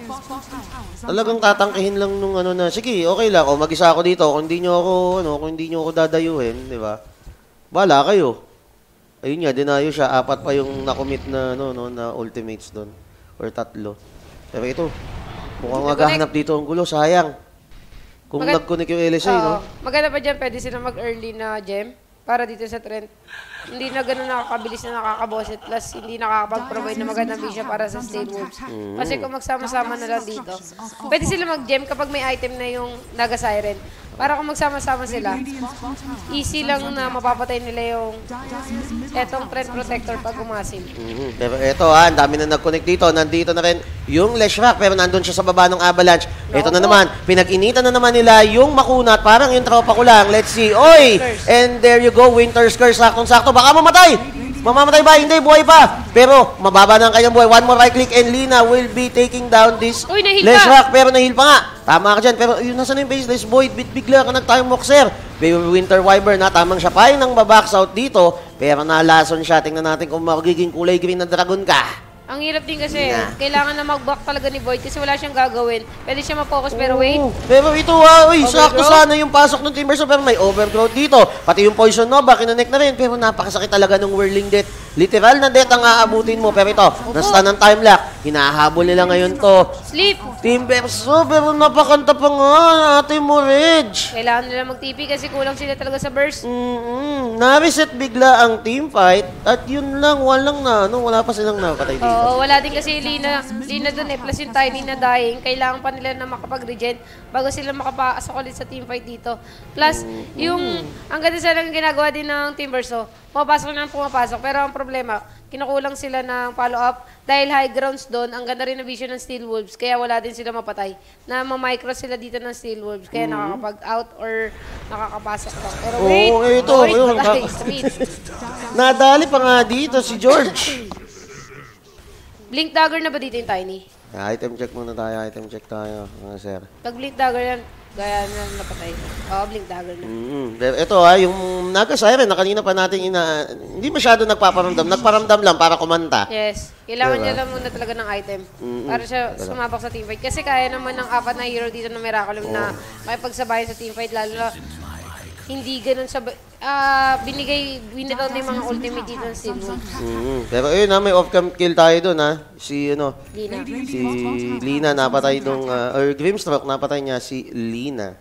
Talagang tatangkihin lang nung na, sige, okay lang. O, mag-isa ako dito. Kung hindi nyo ako dadayuhin, di ba? Bala kayo. Ayun nga, dinayo siya. 4 pa yung nakomit na, na ultimates doon. Or 3. Pero ito, mukhang maghahanap dito ang gulo. Sayang. Kung nag-connect yung LSA, no?
Maganda pa dyan, pwede sila mag-early na gem para dito sa Trent. Hindi na ganun nakakabilis na nakakaboset. Plus, hindi nakakapag-provide na magandang vision para sa Steel Wolves. Kasi kung magsama-sama na lang dito, pwede sila mag-gem kapag may item na yung Naga Siren. Para kung magsama-sama sila, easy lang na mapapatay nila yung etong Trent Protector pag umasin.
Pero eto ang dami na nag-connect dito. Nandito na rin yung Leshrac, pero nandun siya sa baba ng Avalanche. Eto na naman, pinag-initan na naman nila yung makunat. Parang yung tropa ko lang. Let's see. Oy! And there you go, Winter's Curse. Saktong-sakto. Baka mamatay! Mamamatay ba? Hindi, buhay pa. Pero mababa na ang kanyang buhay. One more right click and Lina will be taking down this Leshrac. Pero nahil pa nga. Tama ka dyan. Pero yun, nasa na yung baseless Void? Bigla ka nagtayong Moxer. Winter Wyvern na. Tamang siya pa yung nang babox out dito. Pero nalason siya. Tingnan natin kung magiging kulay green na dragon ka.
Ang hirap din kasi, kailangan na mag-back talaga ni Void kasi wala siyang gagawin. Pwede siya ma-focus pero wait.
Pero ito sakto sana yung pasok ng Timbersaw pero may overgrowth dito. Pati yung Poison Nova, kinonek na rin. Pero napakasakit talaga ng Whirling Death. Literal na death ang aabutin mo. Pero ito, nasta ng time lock. Hinahabol nila ngayon to.
Sleep!
Timbersaw, pero napakanta pa nga, ate mo, Reg.
Kailangan nila mag-TP kasi kulang sila talaga sa burst.
Na-reset bigla ang team fight at yun lang, wala pa silang napatay dito.
Oo, wala din kasi Lina dun eh, plus yung Tiny na dying. Kailangan pa nila na makapag-regen bago sila makapasok ulit sa team fight dito. Plus, ang ganda sana ng ginagawa din ng Timbersaw, pumapasok. Pero ang problema, kinukulang sila ng follow-up dahil high grounds doon. Ang ganda rin na vision ng Steel Wolves, kaya wala din sila mapatay. Na ma-micro sila dito ng Steel Wolves, kaya nakakapag-out or nakakapasok lang. Pero wait,
nadali pa nga dito si George.
Blink Dagger na ba dito yung Tiny?
Item check muna tayo, sir.
Pag Blink Dagger yan, gaya na napatay. Oo, Blink Dagger na.
Ito yung Naga Siren na kanina pa natin hindi masyado nagpaparamdam. Nagparamdam lang para kumanta.
Yes. Kailangan niya lang muna talaga ng item. Para siya sumabak sa teamfight. Kasi kaya naman ng 4 na hero dito ng Miraculum na makipagsabayan sa teamfight. Lalo na hindi ganun sabay. Binitaw na yung mga ultimate dito ng Steel Wolves.
Pero ayun may off-cam kill tayo doon Si
Lina.
Si Lina napatay dong or Grimstroke napatay niya si Lina.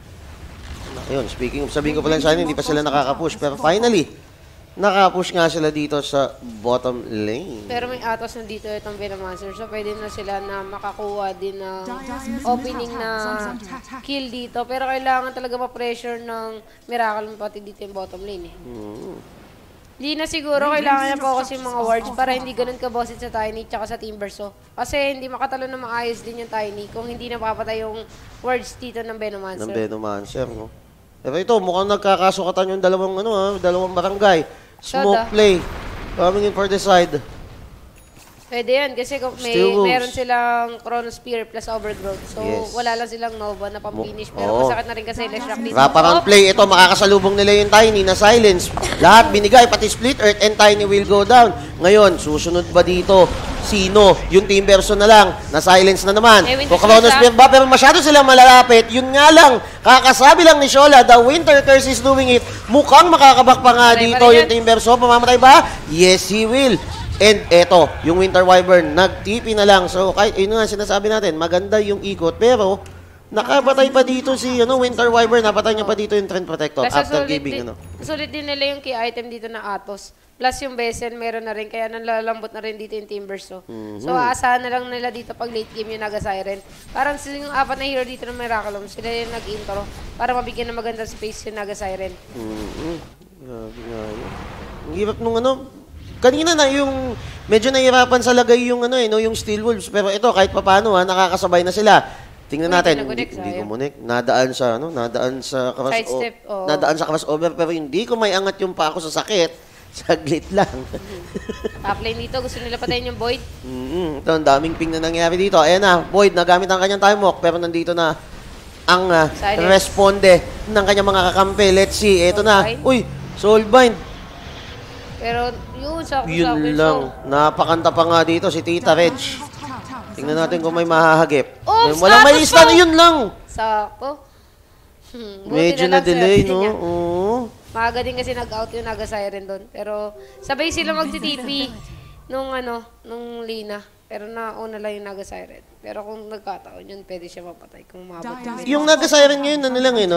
Ayun, speaking of, sabihin ko pala sa inyo, hindi pa sila nakaka-push pero finally naka-push nga sila dito sa bottom lane.
Pero may Atos na dito itong Venomancer. So, pwede na sila na makakuha din ng opening na kill dito. Pero kailangan talaga ma-pressure ng Miracle pati dito yung bottom lane Hindi na siguro kailangan na focus yung mga wards para hindi ganun kabosit sa Tiny tsaka sa Timbersaw. Kasi hindi makatalo na maayos din yung Tiny kung hindi napapatay yung wards dito ng Venomancer.
No? Pero ito, mukhang nagkakasukatan yung dalawang barangay. Smoke play. Coming in for the side.
Pwede yan kasi kung meron silang Chrono Spear plus Overgrowth. So, wala lang silang Nova na pang-finish. Pero masakit na rin kasi Leshrac dito.
Wraparound play. Ito, makakasalubong nila yung Tiny na silence. Lahat binigay, pati Split Earth and Tiny will go down. Ngayon, susunod ba dito? Sino? Yung Timbersaw na lang. Na-silence na naman. Kung Chrono Spear ba? Pero masyado silang malalapit. Yun nga lang. Kakasabi lang ni Shola, the Winter Curse is doing it. Mukhang makakabak pa nga dito yung Timbersaw. Pamamatay ba? Yes, he will. And eto, yung Winter Wyvern, nag-TP na lang. So, kahit yun nga sinasabi natin, maganda yung ikot. Pero, nakabatay pa dito si Winter Wyvern. Napatay niya pa dito yung Trend Protector after giving.
Sulit din nila yung key item dito na Atos. Plus yung Vessel, meron na rin. Kaya nalalambot na rin dito yung Timbers. So, aasahan na lang nila dito pag late game yung Naga Siren. Parang sila yung apat na hero dito ng Miraculum. Sila yung nag-intro para mabigyan ng magandang space yung Naga Siren.
Grabe nga yun. Ang hirap nung kanina na yung medyo nahirapan sa lagay yung yung Steel Wolves. Pero ito, kahit papano nakakasabay na sila. Tingnan natin, hindi kumunik. Nadaan sa
Sidestep,
nadaan sa crossover, pero hindi ko may angat yung pa ako sa sakit. Saglit lang.
Top lane dito, gusto nila patayin yung Void.
Ito, ang daming ping na nangyari dito. Ayan na, Void, nagamit ang kanyang time walk, pero nandito na ang responde ng kanyang mga kakampi. Let's see, ito na. Uy, Soulbind.
Pero yun, sakto.
Yun lang. Napakanta pa nga dito si Tita Reg. Tingnan natin kung may mahahagip. Walang may stun, yun lang.
Sakto.
Medyo na-delay, no? Oo.
Maaga din kasi nag-out yung Naga Siren doon. Pero sabay sila magti-TP nung Lina. Pero nauna lang yung Naga Siren. Pero kung nagkataon yun, pwede siya mapatay kung umabot.
Yung Naga Siren ngayon,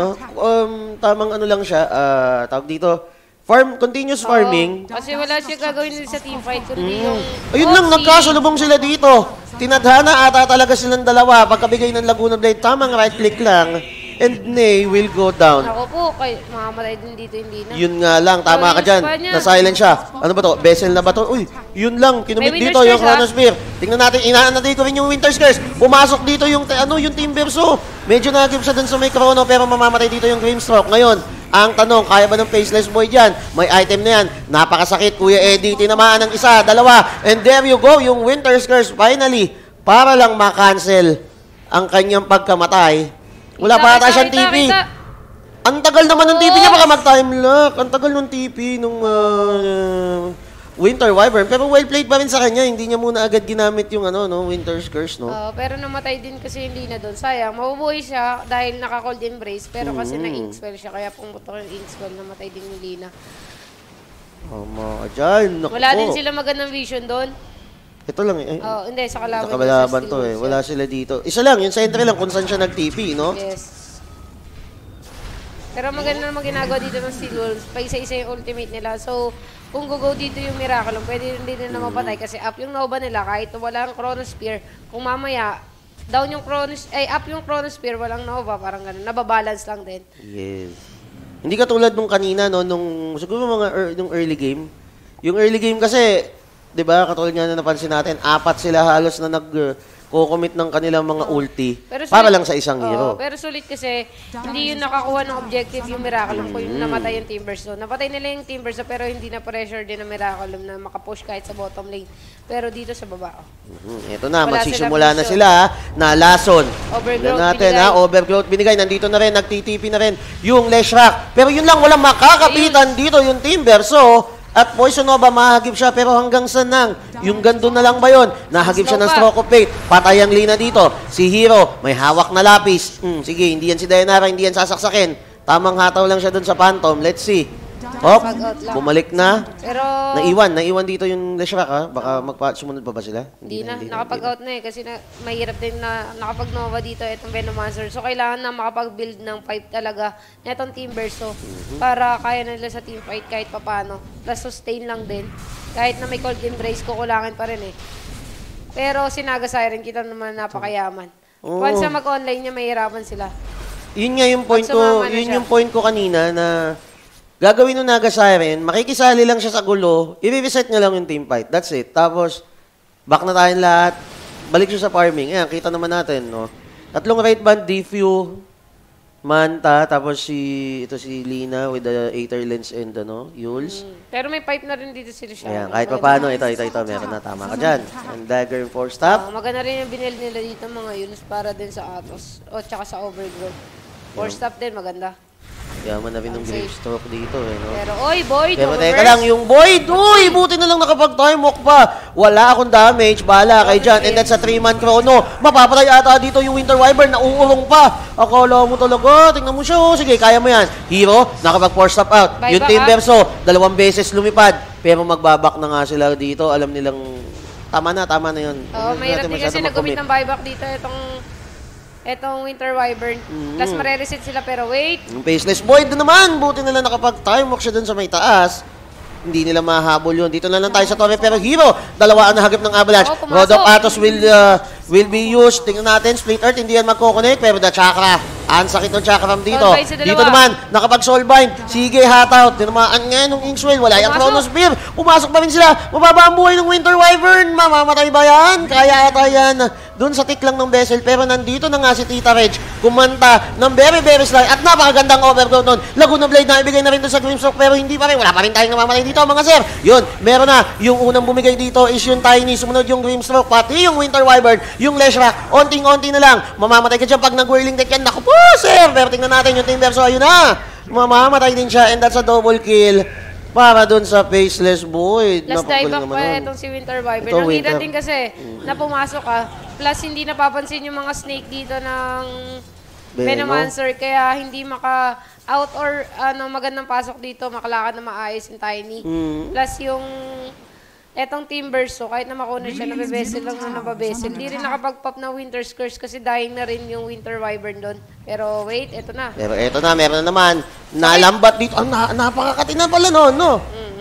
tamang lang siya, tawag dito, continuous farming.
Kasi wala siya gagawin din sa teamfight, kundi yung...
Ayun lang, nagkasalubong sila dito. Tinadhana ata talaga silang dalawa. Pagkabigay ng Laguna Blade, tamang right click lang. And Ney will go down.
Ako po, makamatay din dito hindi na.
Yun nga lang, tama ka dyan. Na-silent siya. Ano ba to? Vessel na ba to? Uy, yun lang. Kinumit dito yung Chronospear. Tingnan natin, inaan na dito rin yung Winter's Curse. Pumasok dito yung Timbersaw. Medyo nagip siya dun sa may Chrono, pero mamamatay dito yung Grimstroke. Ngayon, ang tanong, kaya ba ng Faceless Boy dyan? May item na yan. Napakasakit, Kuya Eddie. Tinamaan ng isa, dalawa. And there you go, yung Winter's Curse finally. Para lang ma-cancel ang kanyang pagkamatay. Wala pa ata siyang TP. Ang tagal naman ng TP niya, baka mag-time lock. Ang tagal ng TP nung Winter Wyvern. Pero well played pa rin sa kanya. Hindi niya muna agad ginamit yung Winter's Curse, no?
Pero namatay din kasi hindi na doon. Sayang, mabubuhay siya dahil naka-cold embrace. Pero kasi na-ink-spell siya. Kaya pumutok yung ink-spell, namatay din yung Lina.
Tama ka dyan.
Wala din sila magandang vision doon.
Ito lang eh.
Hindi, sa kalaban.
Sa kalaban to eh. Wala sila dito. Isa lang, yung sentry lang kung saan siya nag-TP, no?
Yes. Pero maganda naman ginagawa dito ng Steel Wolves. Pa isa-isa yung ultimate nila. So, kung go dito yung Miraculum, pwede rin din na mapatay. Kasi up yung Nova nila, kahit walang Chronospear. Kung mamaya, up yung Chronospear, walang Nova. Parang ganun. Nababalance lang din.
Yes. Hindi katulad nung kanina, no? Siguro nung early game. Yung early game kasi, di ba, katulad nga na napansin natin, 4 sila halos na nag-commit ng kanilang mga ulti para lang sa isang hero.
Pero sulit kasi, hindi yun nakakuha ng objective yung Miraculum kung yung namatay yung Timbersaw. Napatay nila yung Timbersaw pero hindi na pressure din ng Miraculum na makapush kahit sa bottom lane. Pero dito sa baba.
Ito na, magsisimula na sila na Lason. Overgrowth binigay. Nandito na rin, nag-TTP na rin yung Leshrac. Pero yun lang, walang makakapitan dito yung Timbersaw. At Poison Nova, mahagip siya, pero hanggang saan lang? Yung gando na lang ba yun? Nahagip siya ng Stroke of Fate. Patay ang Lina dito. Si Hero, may hawak na lapis. Sige, hindi yan si Dayanara, hindi yan sasaksakin. Tamang hataw lang siya dun sa Phantom. Let's see. Hop, bumalik na.
Pero
naiwan dito yung Leshrac, ha? Baka sumunod pa ba sila?
Hindi na. Nakapag-out na eh. Kasi mahirap din na nakapag-Nova dito itong Venomancer. So, kailangan na makapag-build ng 5 talaga na itong Timbersaw. Para kaya nila sa teamfight kahit papano. Plus, sustain lang din. Kahit na may cold embrace, kukulangin pa rin eh. Pero si Naga Siren, kita naman napakayaman. Once na mag-online niya, mahirapan sila.
Yun nga yung point ko. Yun yung point ko kanina na gagawin ng Naga Siren, makikisali lang siya sa gulo, i-reset niya lang yung teamfight. That's it. Tapos, back na tayong lahat. Balik siya sa farming. Ayan, kita naman natin, no? 3 right band, Diffu, Manta, tapos si Lina with the Aether Lens and Yules.
Pero may pipe na rin dito sila siya.
Ayan, kahit pa paano, ito, meron na. Tama ka dyan. And Dagger 4-stop.
Maganda rin yung binil nila dito mga Yules para din sa Atos. O, tsaka sa Overgrowth. 4-stop din, maganda.
Yaman na rin ng Grimstroke dito eh, no?
Pero, Void!
Pero teka lang, yung Void! Uy, buti na lang nakapag-time walk pa. Wala akong damage, bala kay Jan. And that's a 3-man chrono. Mapapatay ata dito yung Winter Wyvern, nauurong pa. Akala mo talaga, tingnan mo siya, oh. Sige, kaya mo yan. Hero, nakapag-force stop out. Yung Timbersaw, 2 beses lumipad. Pero magbabak na nga sila dito. Alam nilang, tama na yun.
Mahirap din kasi nag-commit ng buyback dito etong Winter Wyvern. Plus marereset sila pero wait.
Yung Faceless Boy doon naman. Buti na lang nakapag-time walk siya doon sa may taas. hindi nila mahabol yun. Dito na lang tayo sa torre, pero Hero, dalawa ang nahagip ng Avalanche.
Oh, pumasok.
Rod of Atos will be used. Tingnan natin, Split Earth, hindi yan magkoconnect, pero the Chakra, ang sakit ng Chakram dito.
Soulbind sa dalawa.
Dito naman, nakapag-Soulbind. Sige, hataw. Tinamaan nga nung Inkswell, wala yung
Pumasok.
Chronospear. Pumasok pa rin sila. Mababa ang buhay ng Winter Wyvern. Mamamatay ba yan? Kaya ata yan. Doon sa tick lang ng vessel, pero nandito na nga si Tita Reg, kumanta ng very very sly at napakagandang overgrowth nun. Laguna Blade na ibigay na rin doon sa Grimstroke, pero hindi pa rin, wala pa rin tayong namamatay dito mga sir. Yun, meron na. Yung unang bumigay dito is yung Tiny, sumunod yung Grimstroke, pati yung Winter Wyvern, yung Leshrac, onting-onti na lang. Mamamatay ka dyan pag nag-whirling deck yan. Naku po sir, pero tingnan natin yung Team Verso, ayun na. Mamamatay din siya, and that's a double kill para dun sa Faceless Void.
Last dieback pa itong si Winter Wyvern.
Ito,
Ang hirap
Winter.
din kasi na pumasok ka. Plus, hindi napapansin yung mga snake dito ng Venomancer. Kaya hindi maka-out or magandang pasok dito. Makalakad na maayos yung Tiny. Plus, yung etong Team Verso, kahit na makuna siya, nabibesel lang na nababesel. Hindi rin nakapag-pop na Winter's Curse kasi dying na rin yung Winter Wyvern doon. Pero wait, eto na.
Pero eto na, meron na naman. Nalambat dito. Napakakatina pala no?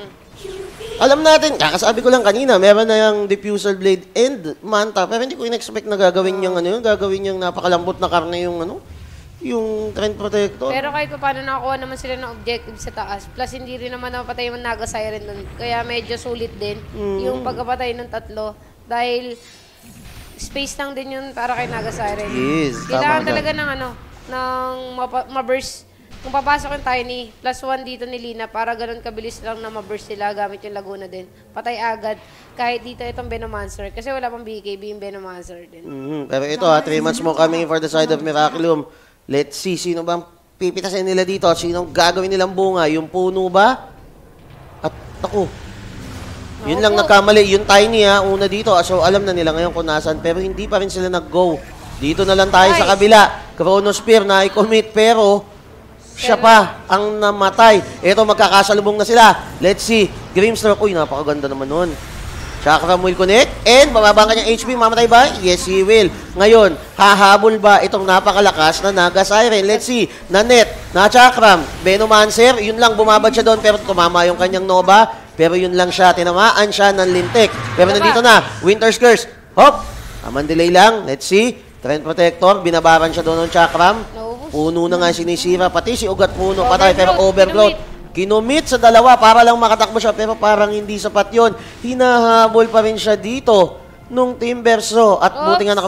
Alam natin, kakasabi ko lang kanina, meron na yung Diffusal Blade and Manta. Pero hindi ko in-expect na gagawin gagawin yung napakalambot na karne yung Trend Protector.
Pero kahit pa paano nakakuha naman sila ng objective sa taas. Plus, hindi rin naman napatay yung Naga Siren nun. Kaya medyo sulit din yung pagkapatay ng tatlo. Dahil space lang din yun para kay Naga Siren.
Yes,
Kailangan
tama
talaga ng ma-burst. Kung papasok yung Tiny, +1 dito ni Lina para ganun kabilis lang na ma-burst sila gamit yung Laguna din. Patay agad. Kahit dito itong Venomancer. Kasi wala pang BKB yung Venomancer din.
Pero ito 3 months mo coming for the side of Miraculum. Let's see, sino bang pipitasin nila dito? Sino gagawin nilang bunga? Yung puno ba? At ako. Yun lang nagkamali. Yung Tiny una dito. So alam na nila ngayon kung nasan. Pero hindi pa rin sila nag-go. Dito na lang tayo sa kabila. Chronospear na i-commit pero siya pa ang namatay. Ito, magkakasalubong na sila. Let's see. Grimstroke. Uy, napakaganda naman nun. Chakram will connect. And, bababa kanyang HP. Mamatay ba? Yes, he will. Ngayon, hahabol ba itong napakalakas na Naga Siren? Let's see. Na-net, na-Chakram, Venomancer. Yun lang, bumabad siya doon. Pero tumama yung kanyang Nova. Pero yun lang siya. Tinamaan siya ng lintik. Pero nandito na. Winter's Curse. Hop. Aman delay lang. Let's see. Trend Protector. Binabaran siya doon ng Chakram. Puno na nga sinisira, pati si Ugat Puno patay, pero overgrowth. Kinumit sa dalawa para lang makatakbo siya, pero parang hindi sapat yun. Hinahabol pa rin siya dito nung Team Verso. At buti nga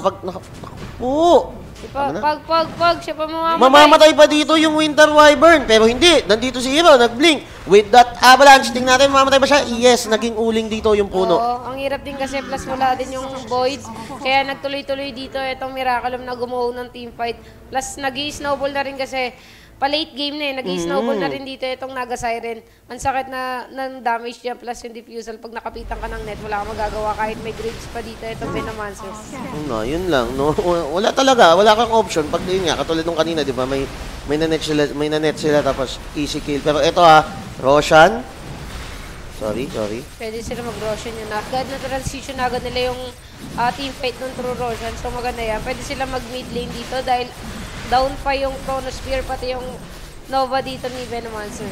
Pag siya pa mamamatay.
Mamamatay pa dito yung Winter Wyvern, pero hindi. Nandito si Hero, nag-blink. With that Avalanche, tingnan natin, mamamatay ba siya? Yes, naging uling dito yung puno.
Oo, ang hirap din kasi plus wala din yung Void. Kaya nagtuloy-tuloy dito itong Miraculum na gumuho ng teamfight. Plus nag-i-snowball na rin kasi pa-late game na nag-i-snowball na rin dito itong Naga Siren. Ang sakit na ng damage niya plus yung diffusal. Pag nakapitan ka ng net, wala kang magagawa kahit may Graves pa dito itong Venomancer.
Yun lang, no? Wala talaga, wala kang option. Pag yun nga, katulad nung kanina, di ba, may nanet sila tapos easy kill. Pero ito Roshan. Sorry.
Pwede sila mag-Roshan yun. Agad na transition agad nila yung teamfight ng True Roshan. So maganda yan. Pwede sila mag-mid lane dito dahil down pa yung Chronospear pati yung Nova dito ni Venomancer.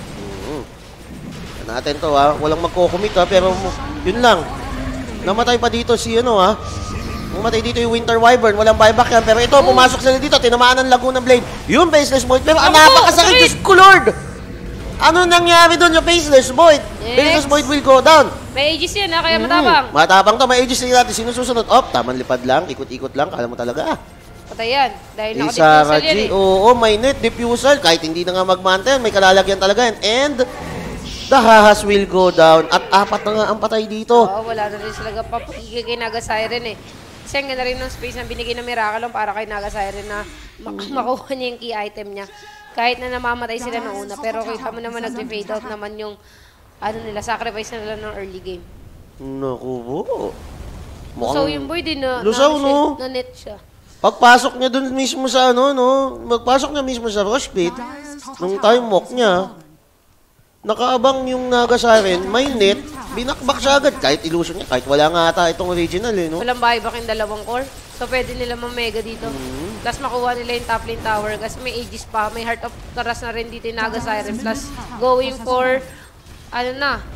Natin
to walang magko-commit pero yun lang. Namatay pa dito si Namatay dito yung Winter Wyvern, walang buyback yan. Pero ito, pumasok sila dito, tinamaan ng Laguna Blade. Yung Faceless Void, pero napakasakit, Diyos ko Lord! Ano nangyari doon yung Faceless Void? Faceless Void will go down.
May Aegis yan kaya matapang.
Matapang to, may Aegis din natin. Sino susunod? Tamang lipad lang, ikot-ikot lang, kala mo talaga
Patay yan. Dahil
naka-diffusal yan Oo, may net, diffusal. Kahit hindi na nga mag-mantle, may kalalagyan talaga yan. And the Hahas will go down. At 4 na nga ang patay dito.
Oo, wala na rin sila papakigay kay Naga Siren Kasi ang ganda rin ng space na binigay ng Miraculum para kay Naga Siren na makuha niya yung key item niya. Kahit na namamatay sila noong una. Pero kita mo naman nag-fade out naman yung sacrifice na nila ng early game.
Naku po.
Lusaw yung boy din
Lusaw, no?
Na net siya.
Pagpasok niya dun mismo sa magpasok niya mismo sa rush pit, nung time walk niya, nakaabang yung Naga Siren, may net, binakbak siya agad. Kahit illusion niya, kahit wala nga ata itong original no?
Walang buyback yung dalawang core. So pwede nila ma-mega dito. Plus makuha nila yung top lane tower kasi may Aegis pa, may Heart of Taras na rin dito yung Naga Siren. Plus going for,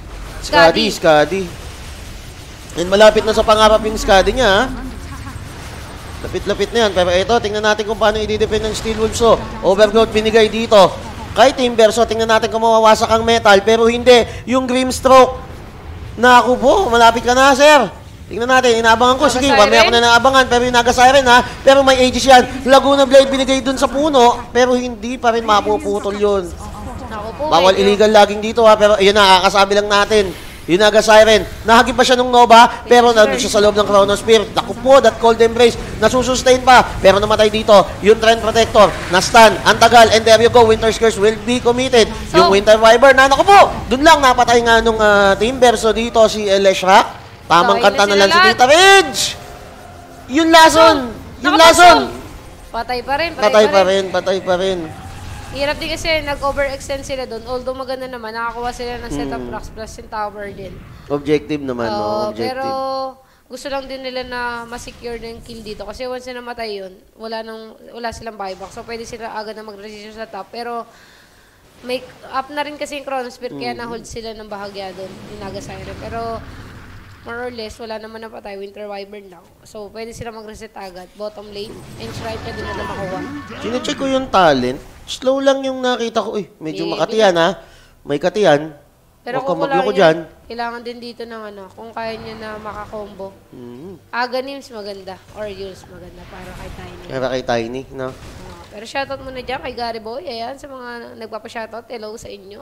Skadi. And malapit na sa pangarap yung Skadi niya, ha? Lapit-lapit na yan. Pero ito, tingnan natin kung paano i-defend ng Steel Wolves. So, overgrowth binigay dito kay Timber. So, tingnan natin kung mawawasak ang metal. Pero hindi. Yung Grimstroke. Naku po, malapit ka na, sir. Tingnan natin, inaabangan ko. Sige, mamaya ko na naabangan. Pero yung Naga Siren, ha? Pero may Aegis yan. Laguna Blade binigay dun sa puno. Pero hindi pa rin mapuputol yun. Bawal illegal laging dito, ha? Pero yun na, kakasabi lang natin. Yung Naga Siren, nahagip pa siya nung Nova, pero nandun siya sa loob ng Chronosphere. Naku po, that Cold Embrace, nasusustain pa, pero namatay dito. Yung Trend Protector, na-stun, ang tagal, and there you go, Winter's Curse will be committed. So, yung Winter Viper, naku po, dun lang napatay nga nung Timber. So dito si Leshrac, tamang kanta na lang si Tita Ridge. Yung Lason,
Patay pa rin.
Patay pa rin.
Hirap din kasi nag-overextend sila doon. Although maganda naman, nakakuha sila ng setup rocks plus yung tower din.
Objective naman, no? Objective.
Pero gusto lang din nila na ma-secure na yung kill dito. Kasi once na namatay yun, wala silang buyback. So pwede sila agad na mag-resist sa top. Pero make up na rin kasi yung Chronosphere, kaya na-hold sila ng bahagya doon, yung Naga Siren. Pero more or less, wala naman napatay, Winter Wyvern lang. So pwede sila mag-reset agad. Bottom lane, Enshrive pwede nila makuha.
Sine-check ko yung talent. Slow lang yung nakita ko. Medyo makatiyan, ha? May katiyan.
Pero
Huwag kang
kung
magloko
wala
dyan.
kailangan din dito ng kung kaya nyo na makakombo. Aganims maganda, or Yules maganda para kay Tiny.
Para kay Tiny, no?
Pero shoutout muna dyan kay Gary Boy. Ayan, sa mga nagpapa-shoutout, hello sa inyo.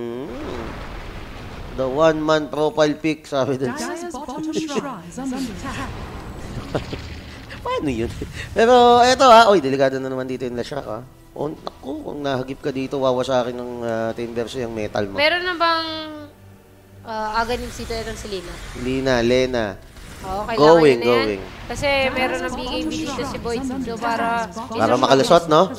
The one-man profile pic, sabi dun.
Dire's bottom shrine is under attack.
Paano yun? Pero eto, ha? Uy, delikado na naman dito yung Leshrac, ha? Oh, naku, kung nahagip ka dito, wawasakin ng Timber yung metal mo.
Meron na bang Aganims dito itong si Lina?
Lena.
Oo, kailangan yun na yan.
Going.
Kasi meron ng BKB dito si Boyd. So, para
makalusot, no?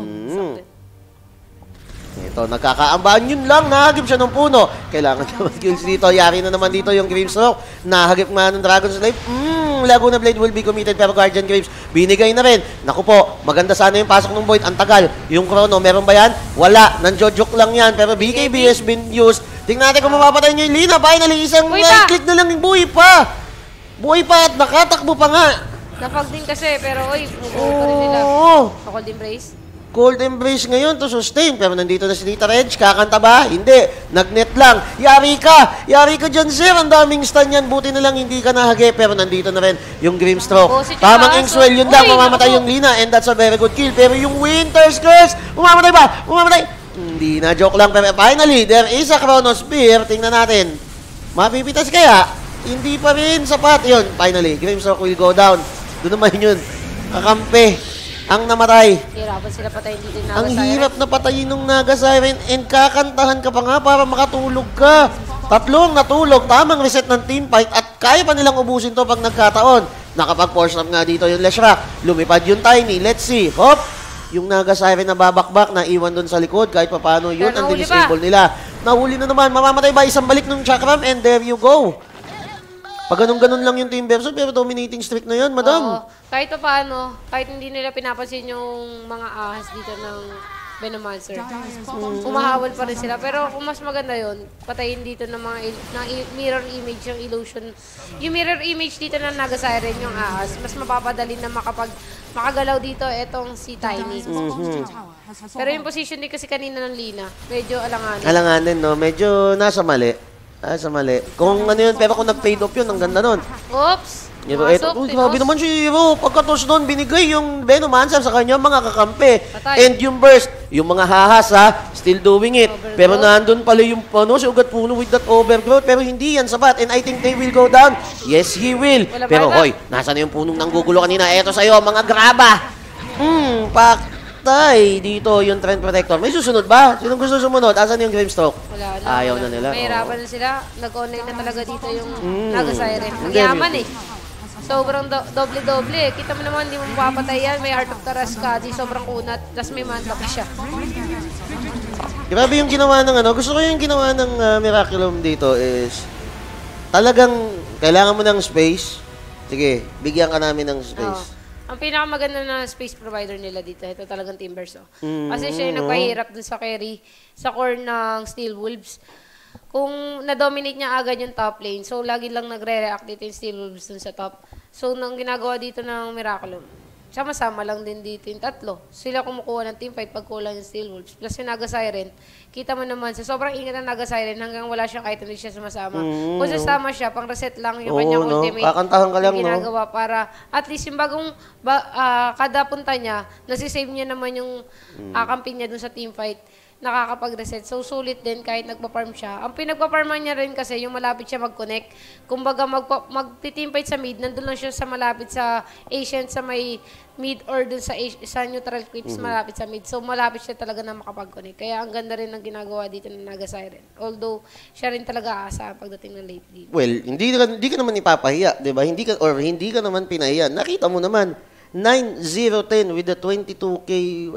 Ito, nagkakaambaan yun lang. Nahagip siya ng puno. Kailangan niya mag-kills dito. Yari na naman dito yung Grimstroke. Nahagip nga ng Dragon's Life. Laguna Blade will be committed pero Guardian Graves binigay na rin. Naku po, maganda sana yung pasok ng Void. Ang tagal. Yung Chrono, meron ba yan? Wala. Nanjojoke lang yan. Pero BKB has been used. Tingnan natin kung mapapatay niyo yung Lina. Finally, isang click na lang yung buhay pa. Buhay pa at nakatakbo pa nga.
napag din kasi, pero oy, pa rin nila. Cold Embrace.
Cold Embrace ngayon to sustain. Pero nandito na si Tita Reg. Kakanta ba? Hindi. Nagnet lang. Yari ka! Yari ka dyan, sir. Ang daming stun yan. Buti na lang hindi ka nahagi. Pero nandito na rin yung Grimstroke. Tamang Ingswell. Yun lang. Mamamatay yung Lina. And that's a very good kill. Pero yung Winter's Curse. Umamatay ba? Umamatay. Hindi na. Joke lang. Pero finally, there is a Chronosphere. Tingnan natin. Mapipitas kaya? Hindi pa rin sapat. Yun. Finally, Grimstroke will go down. Doon naman yun. Kakampi. Ang namatay.
Hirapan sila patayin dito yung Naga
Ang
Siren.
hirap na patayin ng Naga Siren and kakantahan ka pa nga para makatulog ka. Tatlong natulog, tamang reset ng teamfight at kaya pa nilang ubusin to pag nagkataon. Nakapag-force up nga dito yung Leshrac. Lumipad yung Tiny. Let's see. Hop! Yung Naga Siren na babakbak na iwan doon sa likod kahit pa paano yun ang dinisable nila. Nahuli na naman. Mamamatay ba isang balik ng Chakram and there you go. Pag ganun-ganun lang yung Team Verso, pero dominating streak na yan, madam.
Kahit pa paano, kahit hindi nila pinapansin yung mga ahas dito ng Venomancer, umahawal pa rin sila. Pero kung mas maganda yun, patayin dito ng mga mirror image yung illusion. Yung mirror image dito ng Naga Siren, yung ahas, mas mapapadali na makagalaw dito etong si Tiny. Pero yung position din kasi kanina ng Lina, medyo alanganin.
Alanganin, no? Medyo nasa mali. Sa mali. Kung ano yun, pero kung nag-fade off yun, ang ganda nun.
Oops!
Grabe naman si Hero. Pagkatos doon, binigay yung Venomancer sa kanya mga kakampi.
Patay.
And yung burst, yung mga hahas still doing it. Pero nandun pala yung si Ugat Puno with that overgrowth. Pero hindi yan sapat. And I think they will go down. Yes, he will.
Wala
pero
ba?
hoy, nasa na yung punong nanggugulo kanina? Eto sa'yo, mga graba. Patay. Dito yung Trend Protector. May susunod ba? Sinong gusto sumunod? Asan yung Grimstroke?
Wala na.
Ayaw na nila.
Mahirapan na sila. Nag-online na talaga dito yung Naga Siren. Ang yaman eh. Sobrang doble-doble. Kita mo naman, hindi mo mapapatay yan. May Art of Tarascadi, sobrang kunat. Tapos may manta pa siya.
Grabe yung ginawa ng Gusto ko yung ginawa ng Miraculum dito is talagang kailangan mo ng space. Sige, bigyan ka namin ng space.
Ang pinakamaganda na space provider nila dito, ito talagang Timbers. Kasi siya yung nagpahirap dun sa carry, sa core ng Steel Wolves. kung na-dominate niya agad yung top lane, so lagi lang nagre-react dito yung Steel Wolves dun sa top. So, nang ginagawa dito ng Miraculum, sama-sama lang din dito yung tatlo. Sila kumukuha ng teamfight pag kulang yung Steel Wolves. Plus yung Naga Siren, kita mo naman, sa sobrang ingat ng Naga Siren hanggang wala siyang item, hindi siya sumasama. Kung sasama siya, pang reset lang yung kanyang ultimate.
Kakantahan ka lang,
ginagawa para, at least yung bagong, kada punta niya, nasisave niya naman yung kampi niya dun sa teamfight, nakakapag-reset. So, sulit din kahit nagpa-farm siya. Ang pinagpa-farman niya rin kasi yung malapit siya mag-connect. Kumbaga, mag-teamfight sa mid, nandun lang siya sa malapit sa Ancient, sa may mid or dun sa neutral creeps malapit sa mid. So, malapit siya talaga na makapag-connect. Kaya ang ganda rin ng ginagawa dito ng Naga Siren. Although, siya rin talaga aasahan pagdating ng late game.
Well, hindi ka naman ipapahiya, 'di ba? Hindi ka naman pinahiya. Nakita mo naman 9-0-10 with the 22k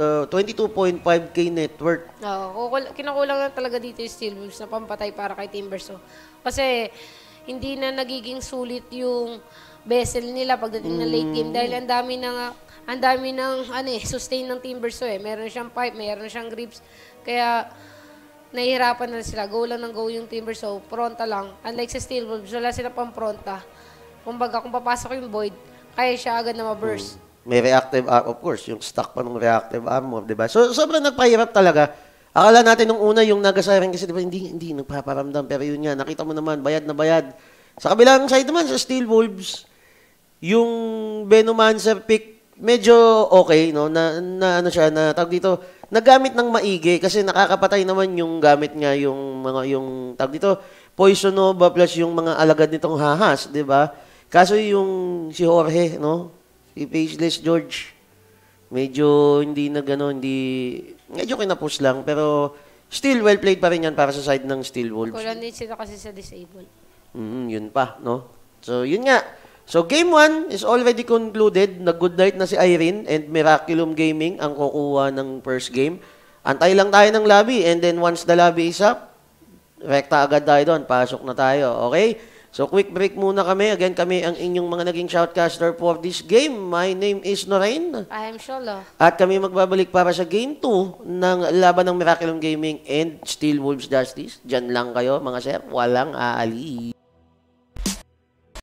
22.5k net worth.
Kinukulang lang talaga dito yung Steel Wolves na pampatay para kay Timbersaw. Kasi hindi na nagiging sulit yung vessel nila pagdating ng late game dahil ang dami ng sustain ng Timbersaw eh. Meron siyang pipe, meron siyang grips. Kaya nahihirapan na sila. Go lang ng go yung Timbersaw. Pronta lang. Unlike sa Steel Wolves, wala sila pang pronta. Kumbaga, kung papasok yung Void, kaya siya agad na ma-burst.
May reactive, of course, yung stock pa ng reactive armor, di ba? So, sobrang nagpahirap talaga. Akala natin nung una yung Naga Siren kasi, di ba, hindi nagpaparamdam. Pero yun nga, nakita mo naman, bayad na bayad. Sa kabilang side naman, sa Steel Wolves, yung Venomancer pick, medyo okay, no? Na ano siya, na tawag dito, nagamit ng maigi kasi nakakapatay naman yung gamit nga yung tawag dito, Poison Nova plus yung mga alagad nitong hahas, di ba? Kaso yung si Jorge, no? Si Faceless George, medyo medyo kinapos lang, pero still well played pa rin yan para sa side ng Steel Wolves.
Kulang din sila kasi sa disable.
Yun pa, no? So, yun nga. So, game 1 is already concluded. Nag-good night na si Irene and Miraculum Gaming ang kukuha ng first game. Antay lang tayo ng lobby and then once the lobby is up, rekta agad tayo doon. Pasok na tayo. Okay? So, quick break muna kami. Again, kami ang inyong mga naging shoutcaster for this game. My name is Norain.
I am Sholo.
At kami magbabalik para sa game 2 ng laban ng Miraculum Gaming and Steel Wolves Justice. Diyan lang kayo, mga sir. Walang aali.